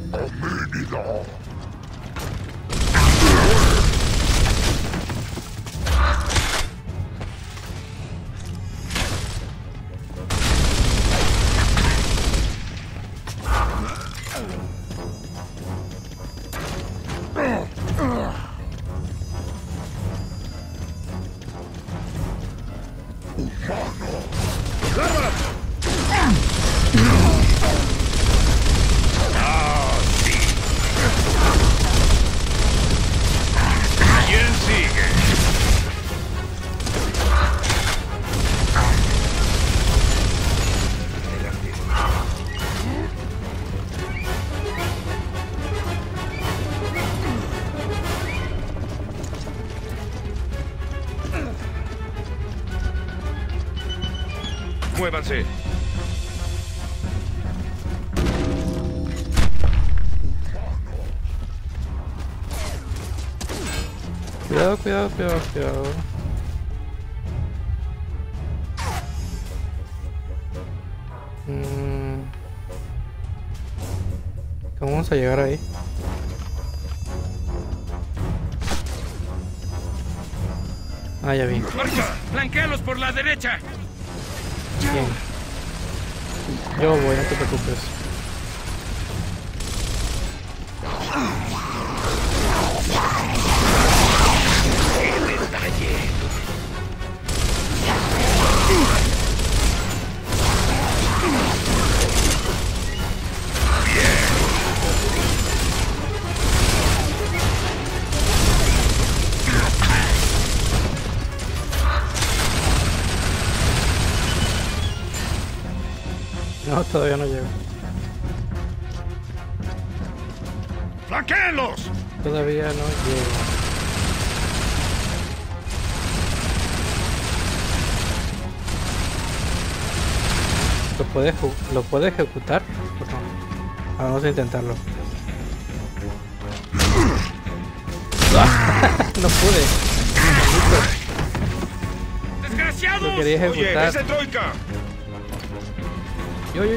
¿Quién sigue? Muévanse. Cuidado, cuidado, cuidado, cuidado. ¿Cómo vamos a llegar ahí? Ah, ya vi. ¡Flanquéalos por la derecha! Bien. Yo voy, no te preocupes. No, todavía no llego. ¡Flanquéenlos! Todavía no llego. ¿Lo puede ejecutar? ¿O no? Vamos a intentarlo. No pude. ¡Desgraciados! Lo quería ejecutar. ¡Oye, ese troika! Yo.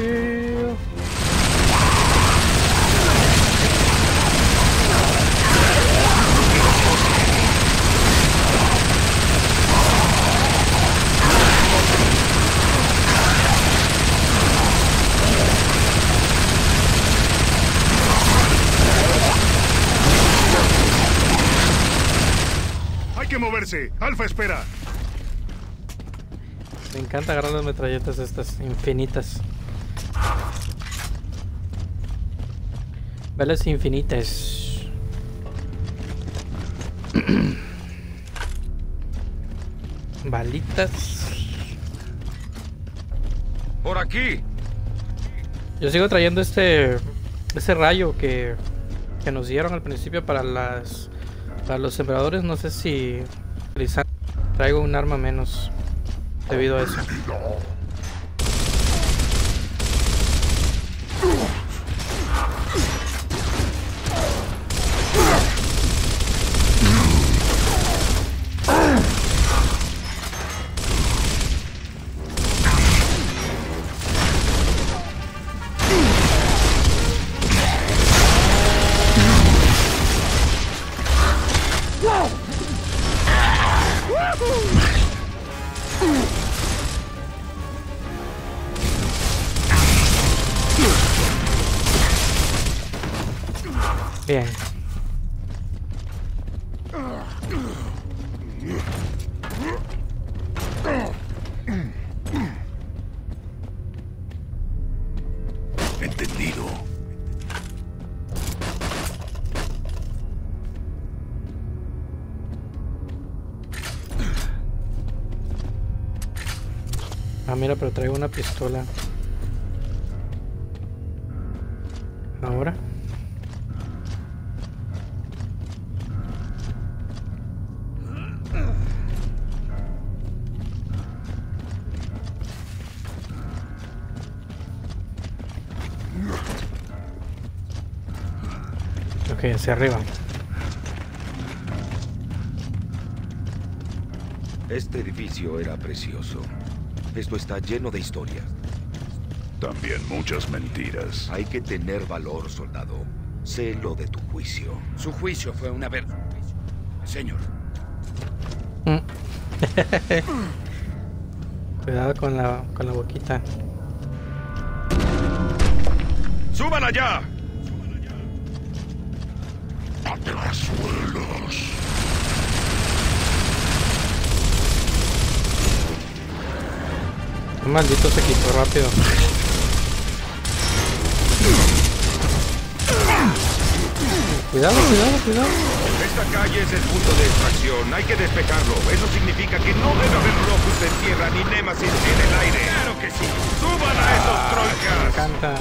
Hay que moverse. Alfa, espera. Me encanta agarrar las metralletas estas infinitas. Balas infinitas. Balitas. ¡Por aquí! Yo sigo trayendo ese rayo que nos dieron al principio para los sembradores. No sé si traigo un arma menos debido a eso. Bien. Entendido. Ah, mira, pero traigo una pistola. Ahora. Ok, hacia arriba. Este edificio era precioso. Esto está lleno de historia. También muchas mentiras. Hay que tener valor, soldado. Sé lo de tu juicio. Su juicio fue una verdad. Señor. Cuidado con la boquita. ¡Suban allá! Atrasuelos. Maldito se quitó rápido. Cuidado, cuidado, cuidado. Esta calle es el punto de extracción. Hay que despejarlo. Eso significa que no debe haber Locust en tierra ni Némesis en el aire. ¡Claro que sí! ¡Suban a esos Me troncas! encanta.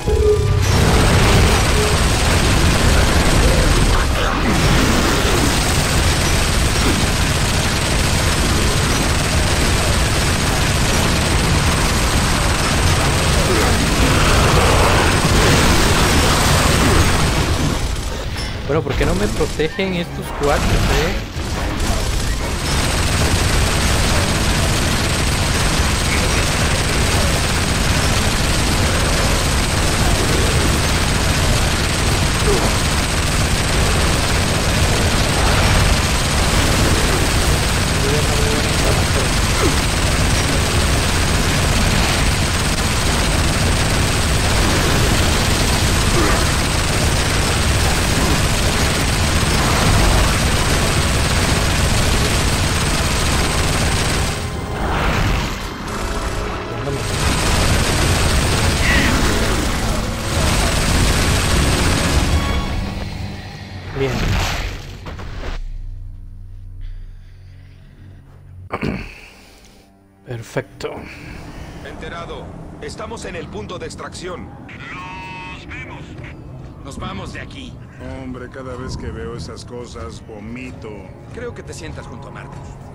Bueno, ¿por qué no me protegen estos cuatro, Bien. Perfecto. Enterado. Estamos en el punto de extracción. Los vemos. Nos vamos de aquí. Hombre, cada vez que veo esas cosas, vomito. Creo que te sientas junto a Marcus.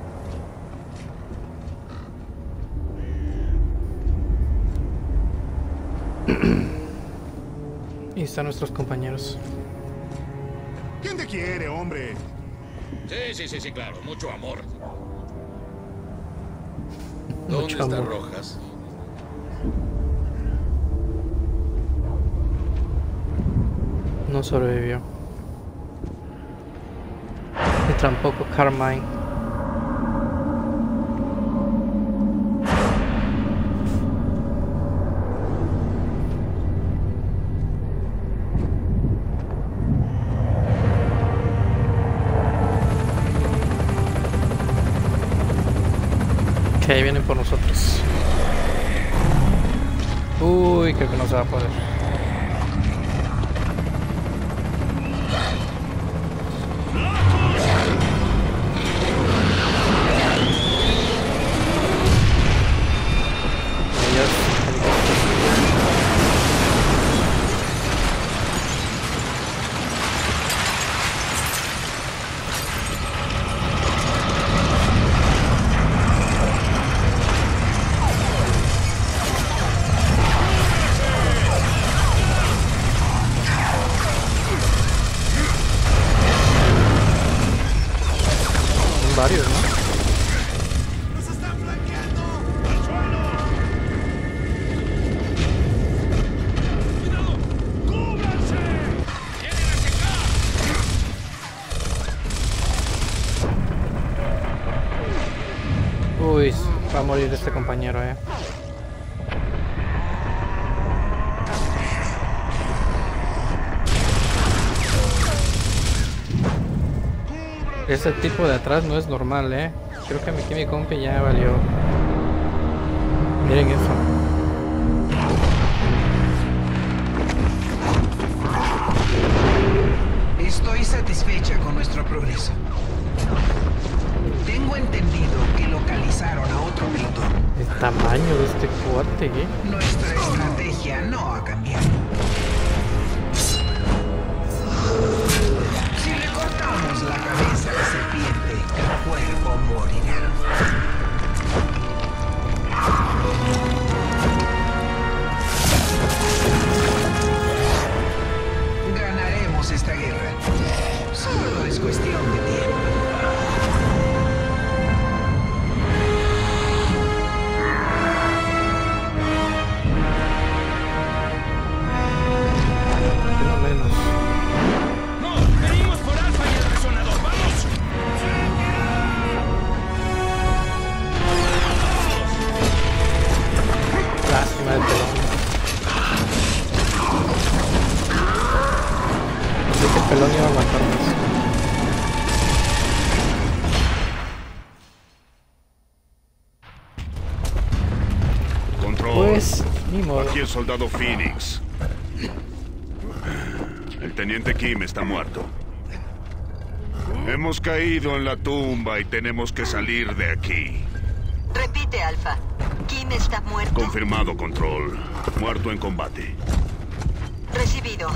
Y están nuestros compañeros. ¿Quién te quiere, hombre? Sí, claro. Mucho amor. Mucho ¿Dónde está amor. Rojas? No sobrevivió. Y tampoco Carmine. Que ahí vienen por nosotros. Uy, creo que no se va a poder. Varios, ¿no? ¡Nos están flanqueando! ¡Cuidado! ¡Cúbranse! ¡Vienen hacia acá! Uy, va a morir este compañero, Ese tipo de atrás no es normal, Creo que aquí mi compi ya valió. Miren eso. Estoy satisfecha con nuestro progreso. Tengo entendido que localizaron a otro pelotón. El tamaño de este cuate, Nuestra estrategia no ha cambiado. Si le cortamos la cabeza a la serpiente, el cuerpo morirá. Ganaremos esta guerra. Solo es cuestión de tiempo. No menos. ¡No! ¡Venimos por Alfa y el resonador! ¡Vamos! Lástima del pelón. Pensé que el pelón iba a aguantar más. Control. Pues, ni modo. Aquí el soldado Phoenix. El teniente Kim está muerto. Hemos caído en la tumba y tenemos que salir de aquí. Repite, Alfa. ¿Kim está muerto? Confirmado, Control. Muerto en combate. Recibido.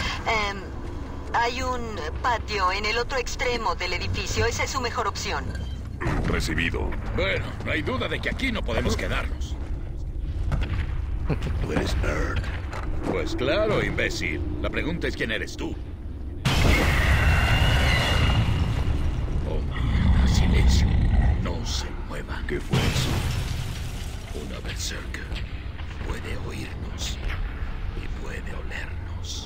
Hay un patio en el otro extremo del edificio. Esa es su mejor opción. Recibido. Bueno, no hay duda de que aquí no podemos quedarnos. Tú eres nerd. Pues claro, imbécil. La pregunta es quién eres tú. Oh, mierda, silencio. No se muevan. ¿Qué fue eso? Una berserker puede oírnos y puede olernos.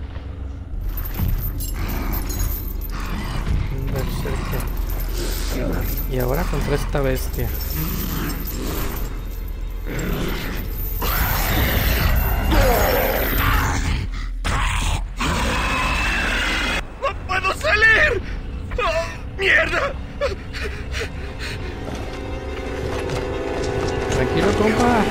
Un berserker. Y ahora contra esta bestia. ¡No puedo salir! ¡Oh, ¡mierda! Tranquilo, compa.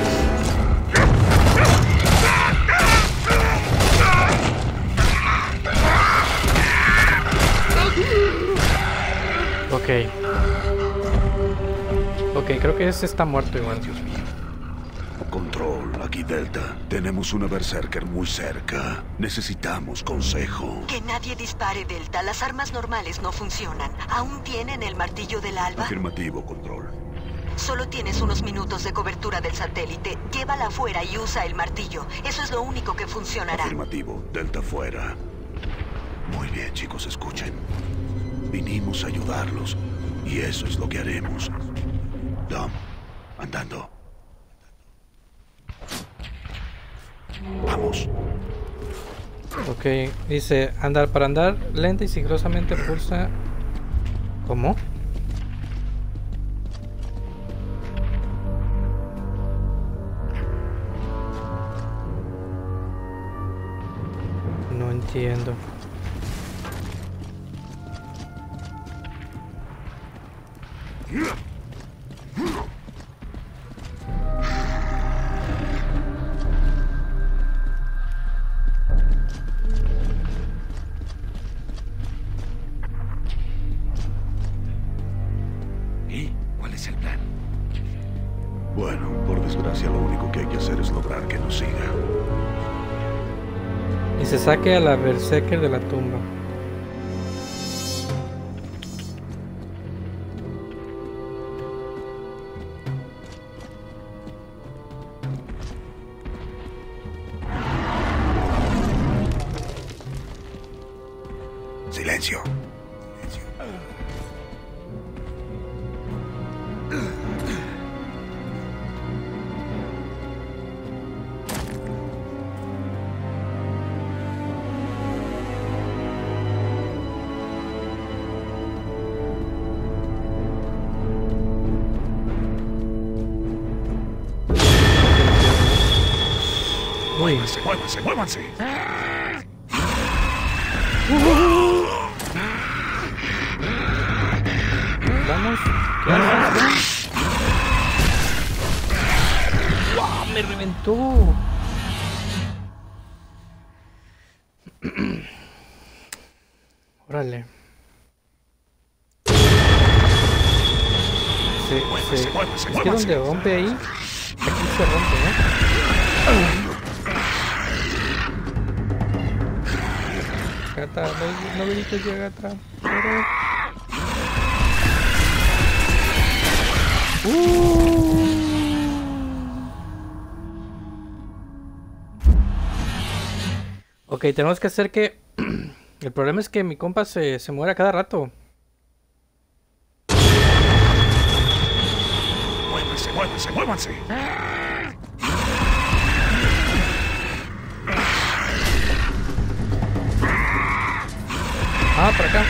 Ok, creo que ese está muerto igual. Control, aquí Delta. Tenemos una berserker muy cerca. Necesitamos consejo. Que nadie dispare, Delta. Las armas normales no funcionan. ¿Aún tienen el martillo del alba? Afirmativo, Control. Solo tienes unos minutos de cobertura del satélite. Llévala afuera y usa el martillo. Eso es lo único que funcionará. Afirmativo, Delta fuera. Muy bien, chicos, escuchen. Vinimos a ayudarlos. Y eso es lo que haremos. Dom, andando. Vamos. Ok, dice andar. Para andar lenta y sigilosamente pulsa. ¿Cómo? No entiendo. ¿Y cuál es el plan? Bueno, por desgracia lo único que hay que hacer es lograr que nos siga. Y se saque a la berserker de la tumba. Silencio. Muévanse, muévanse, muévanse. vamos. ¿Qué haces? ¡Wow! Me reventó. Órale. Es que donde rompe ahí, aquí se rompe, ¿no? Gata, no me dices ya, Gata. Ok, tenemos que hacer que... El problema es que mi compa se muere a cada rato. Muévanse, muévanse. Ah, por acá.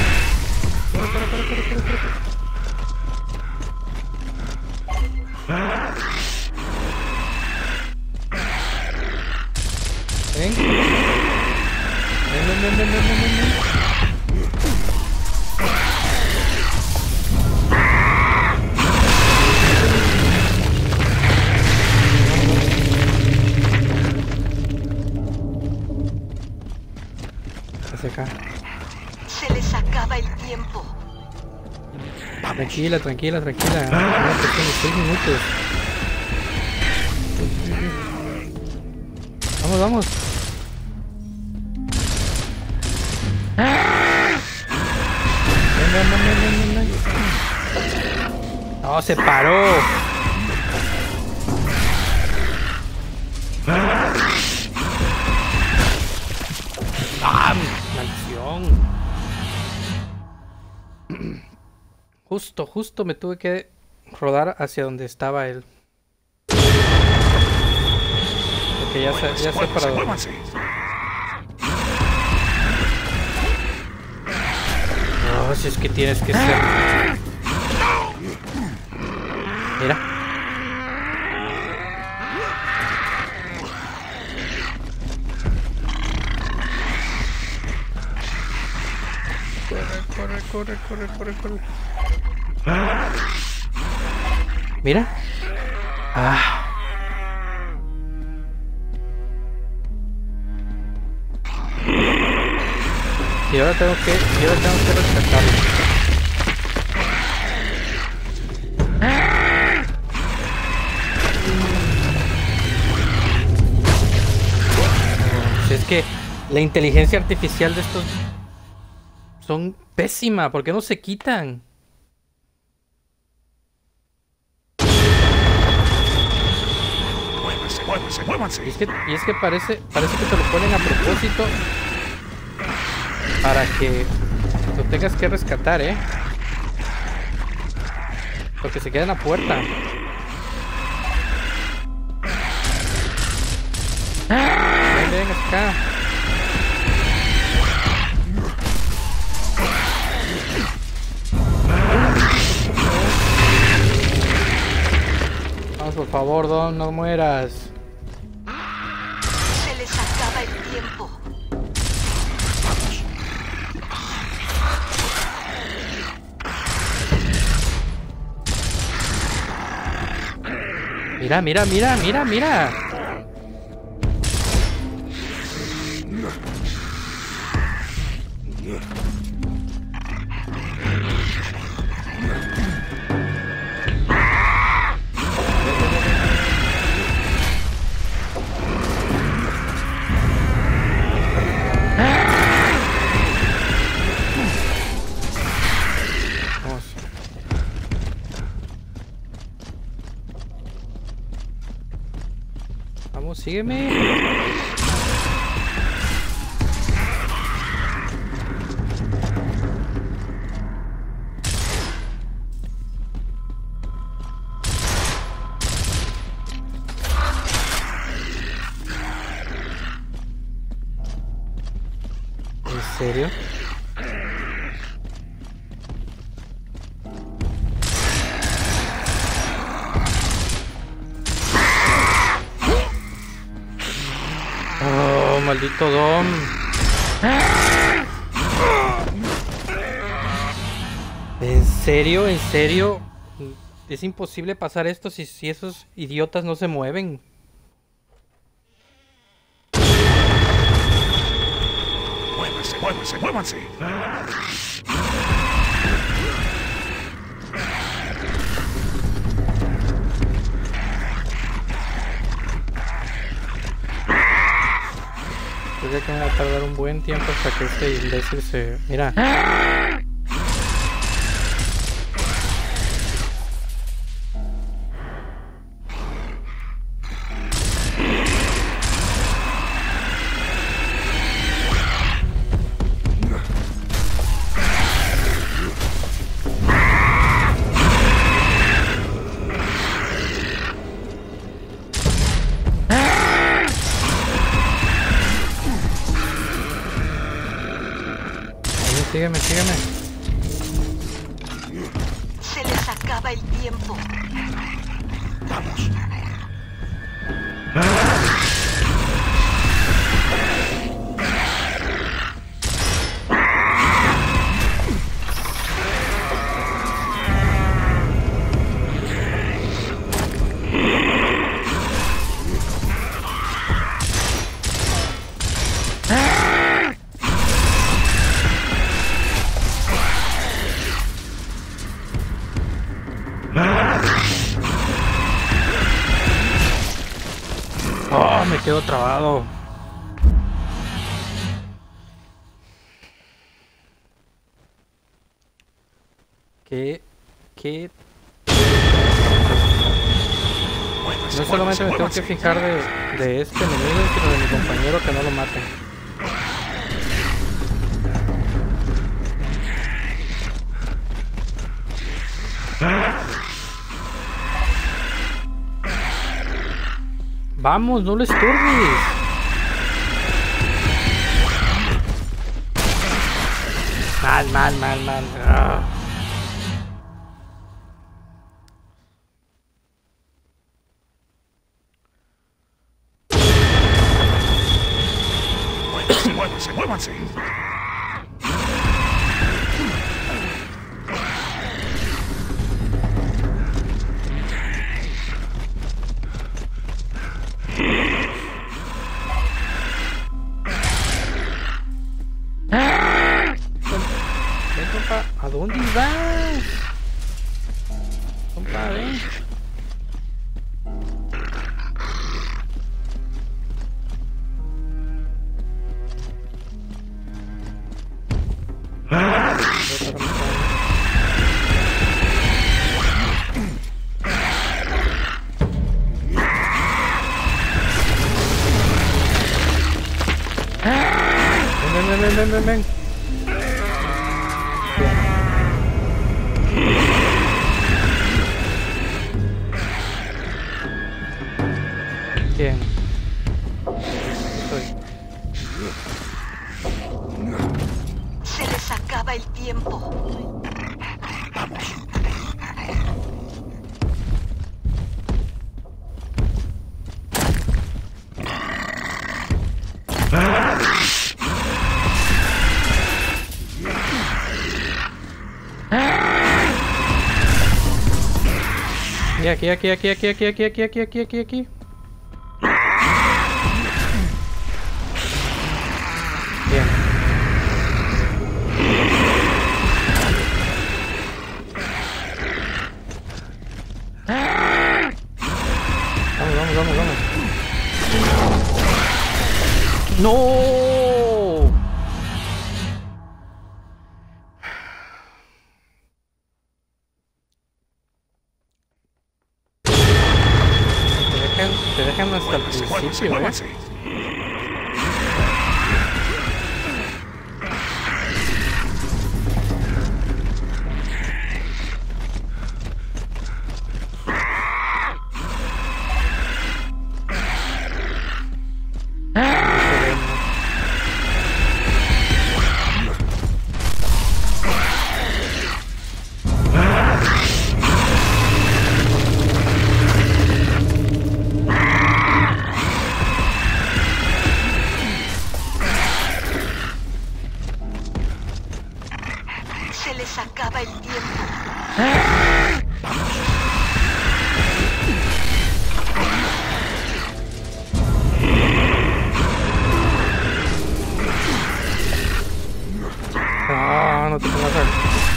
Corre. Ven. Ven. Acá. Se les acaba el tiempo. Tranquila. No, cuestión de 6 minutos. Vamos. Ven. No, se paró. ¡Ah! ¡Maldición! Justo me tuve que rodar hacia donde estaba él. Porque ya sé para dónde. No, si es que tienes que ser... Mira. Corre. Mira. Y ahora tengo que rescatarlo. Si es que la inteligencia artificial de estos son pésima, ¿por qué no se quitan? Muévanse. Y es que parece que te lo ponen a propósito para que lo tengas que rescatar, porque se queda en la puerta. Ven acá. Vamos, por favor, Don, no mueras. Se les acaba el tiempo. Mira. Vamos, sígueme. ¿En serio? Oh, maldito Dom. ¿En serio? ¿En serio? Es imposible pasar esto si esos idiotas no se mueven. Muévanse, muévanse, muévanse. Creo que me va a tardar un buen tiempo hasta que este imbécil se... Mira. Sígueme, sígueme. Se les acaba el tiempo. Vamos. Oh, me quedo trabado. ¿Qué? No solamente me tengo que fijar de este enemigo, sino de mi compañero que no lo maten. Vamos, no lo estorbes. Mal. Ah. Muévanse. Ven, compa, ¿a dónde vas? Compa, ven. Ven. Bien. Se les acaba el tiempo. Vamos. Y aquí. Bien. Vamos. ¡No! Te dejan hasta el principio, Muévanse. acaba el tiempo. Ah, no te pongas a...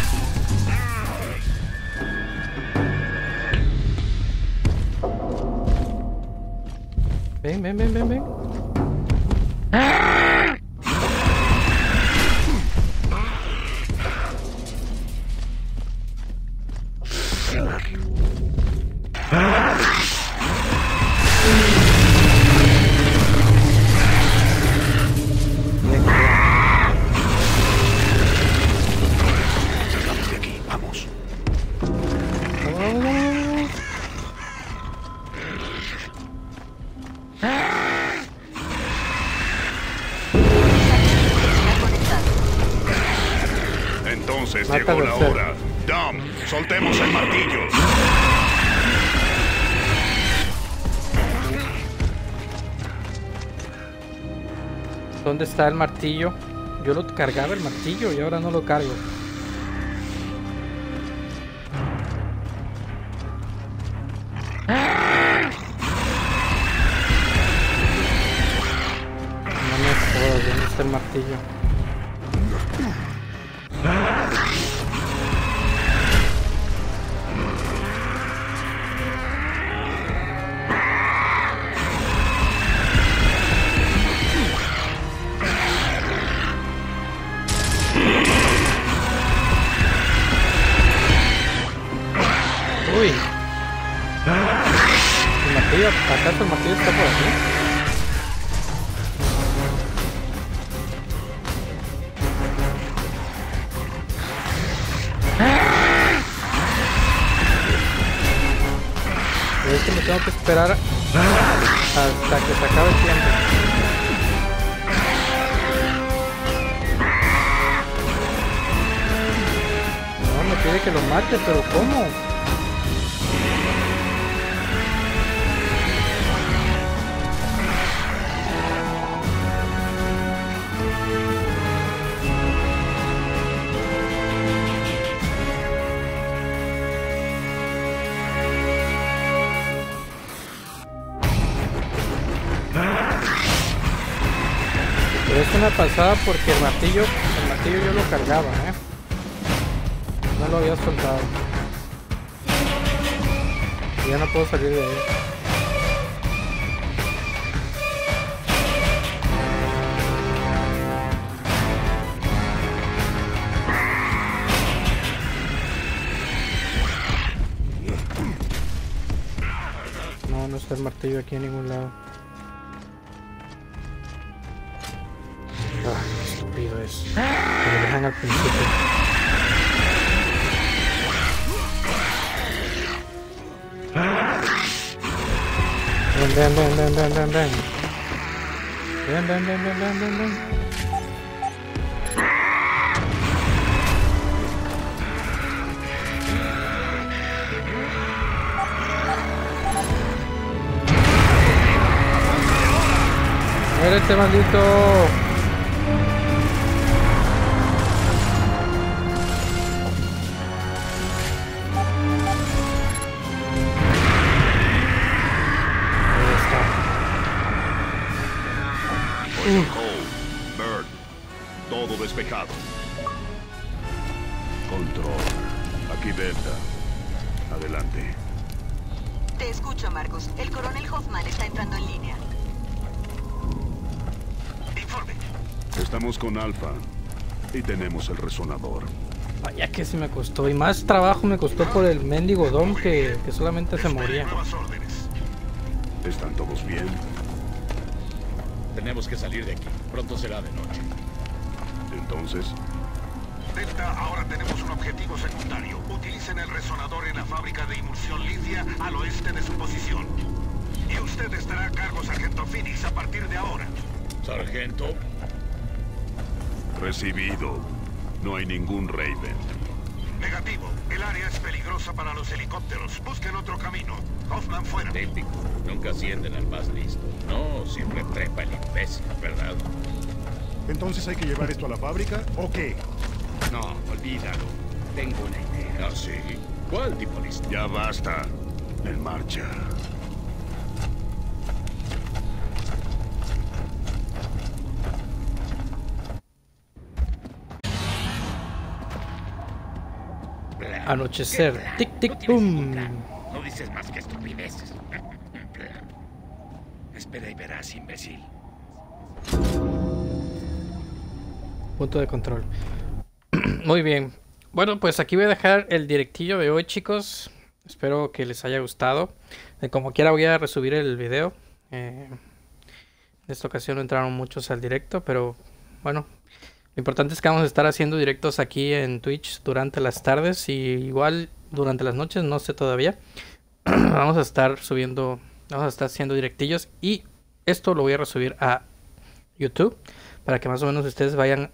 Ven, ven, ven, ven, ven. Salgamos de aquí, vamos. Entonces Mátalo, llegó la Seth. hora. Dom, soltemos el martillo. ¿Dónde está el martillo? Yo lo cargaba el martillo y ahora no lo cargo. No me jodas, ¿dónde está el martillo? Uy. El martillo, ¿acaso el martillo está por aquí? Es que me tengo que esperar hasta que se acabe el tiempo. No, me pide que lo mate, pero ¿cómo? Pero es una pasada porque el martillo yo lo cargaba, no lo había soltado. Y ya no puedo salir de ahí. No, no está el martillo aquí en ningún lado. Ah, qué estúpido es. Me lo dejan al principio. Ven, ven, ven, ven, ven, ven, ven. Ven, ven, ven, ven, ven, ven, ven. Muérete, maldito. Cole, Bird, todo despejado. Control. Aquí Delta. Adelante. Te escucho, Marcus. El coronel Hoffman está entrando en línea. Informe. Estamos con Alpha. Y tenemos el resonador. Vaya que sí me costó. Y más trabajo me costó por el mendigo Dom que solamente se moría. Nuevas órdenes. ¿Están todos bien? Tenemos que salir de aquí. Pronto será de noche. Entonces, Delta, ahora tenemos un objetivo secundario. Utilicen el resonador en la fábrica de emulsión litia al oeste de su posición. Y usted estará a cargo, Sargento Phoenix, a partir de ahora. Sargento. recibido. No hay ningún Raven. Negativo. El área es peligrosa para los helicópteros. Busquen otro camino. Hoffman fuera. Típico. Nunca ascienden al más listo. No, siempre trepa el imbécil, ¿verdad? ¿Entonces hay que llevar esto a la fábrica o qué? No, olvídalo. tengo una idea. ¿Ah, sí? ¿Cuál tipo listo? Ya basta. En marcha. Anochecer. Tic, tic, No tienes ningún pum. plan. No dices más que estupideces. Espera y verás, imbécil. Punto de control. Muy bien. Bueno, pues aquí voy a dejar el directillo de hoy, chicos. Espero que les haya gustado. Como quiera voy a resubir el video. En esta ocasión no entraron muchos al directo, pero bueno. Lo importante es que vamos a estar haciendo directos aquí en Twitch durante las tardes y igual durante las noches, no sé todavía. Vamos a estar subiendo, vamos a estar haciendo directillos y esto lo voy a resubir a YouTube para que más o menos ustedes vayan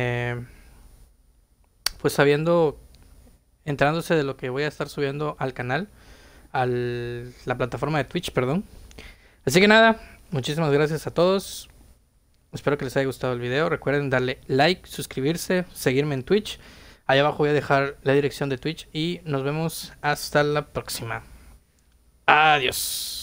pues sabiendo, enterándose de lo que voy a estar subiendo al canal, a la plataforma de Twitch, perdón. Así que nada, muchísimas gracias a todos. Espero que les haya gustado el video. Recuerden darle like, suscribirse, seguirme en Twitch. Ahí abajo voy a dejar la dirección de Twitch y nos vemos hasta la próxima. Adiós.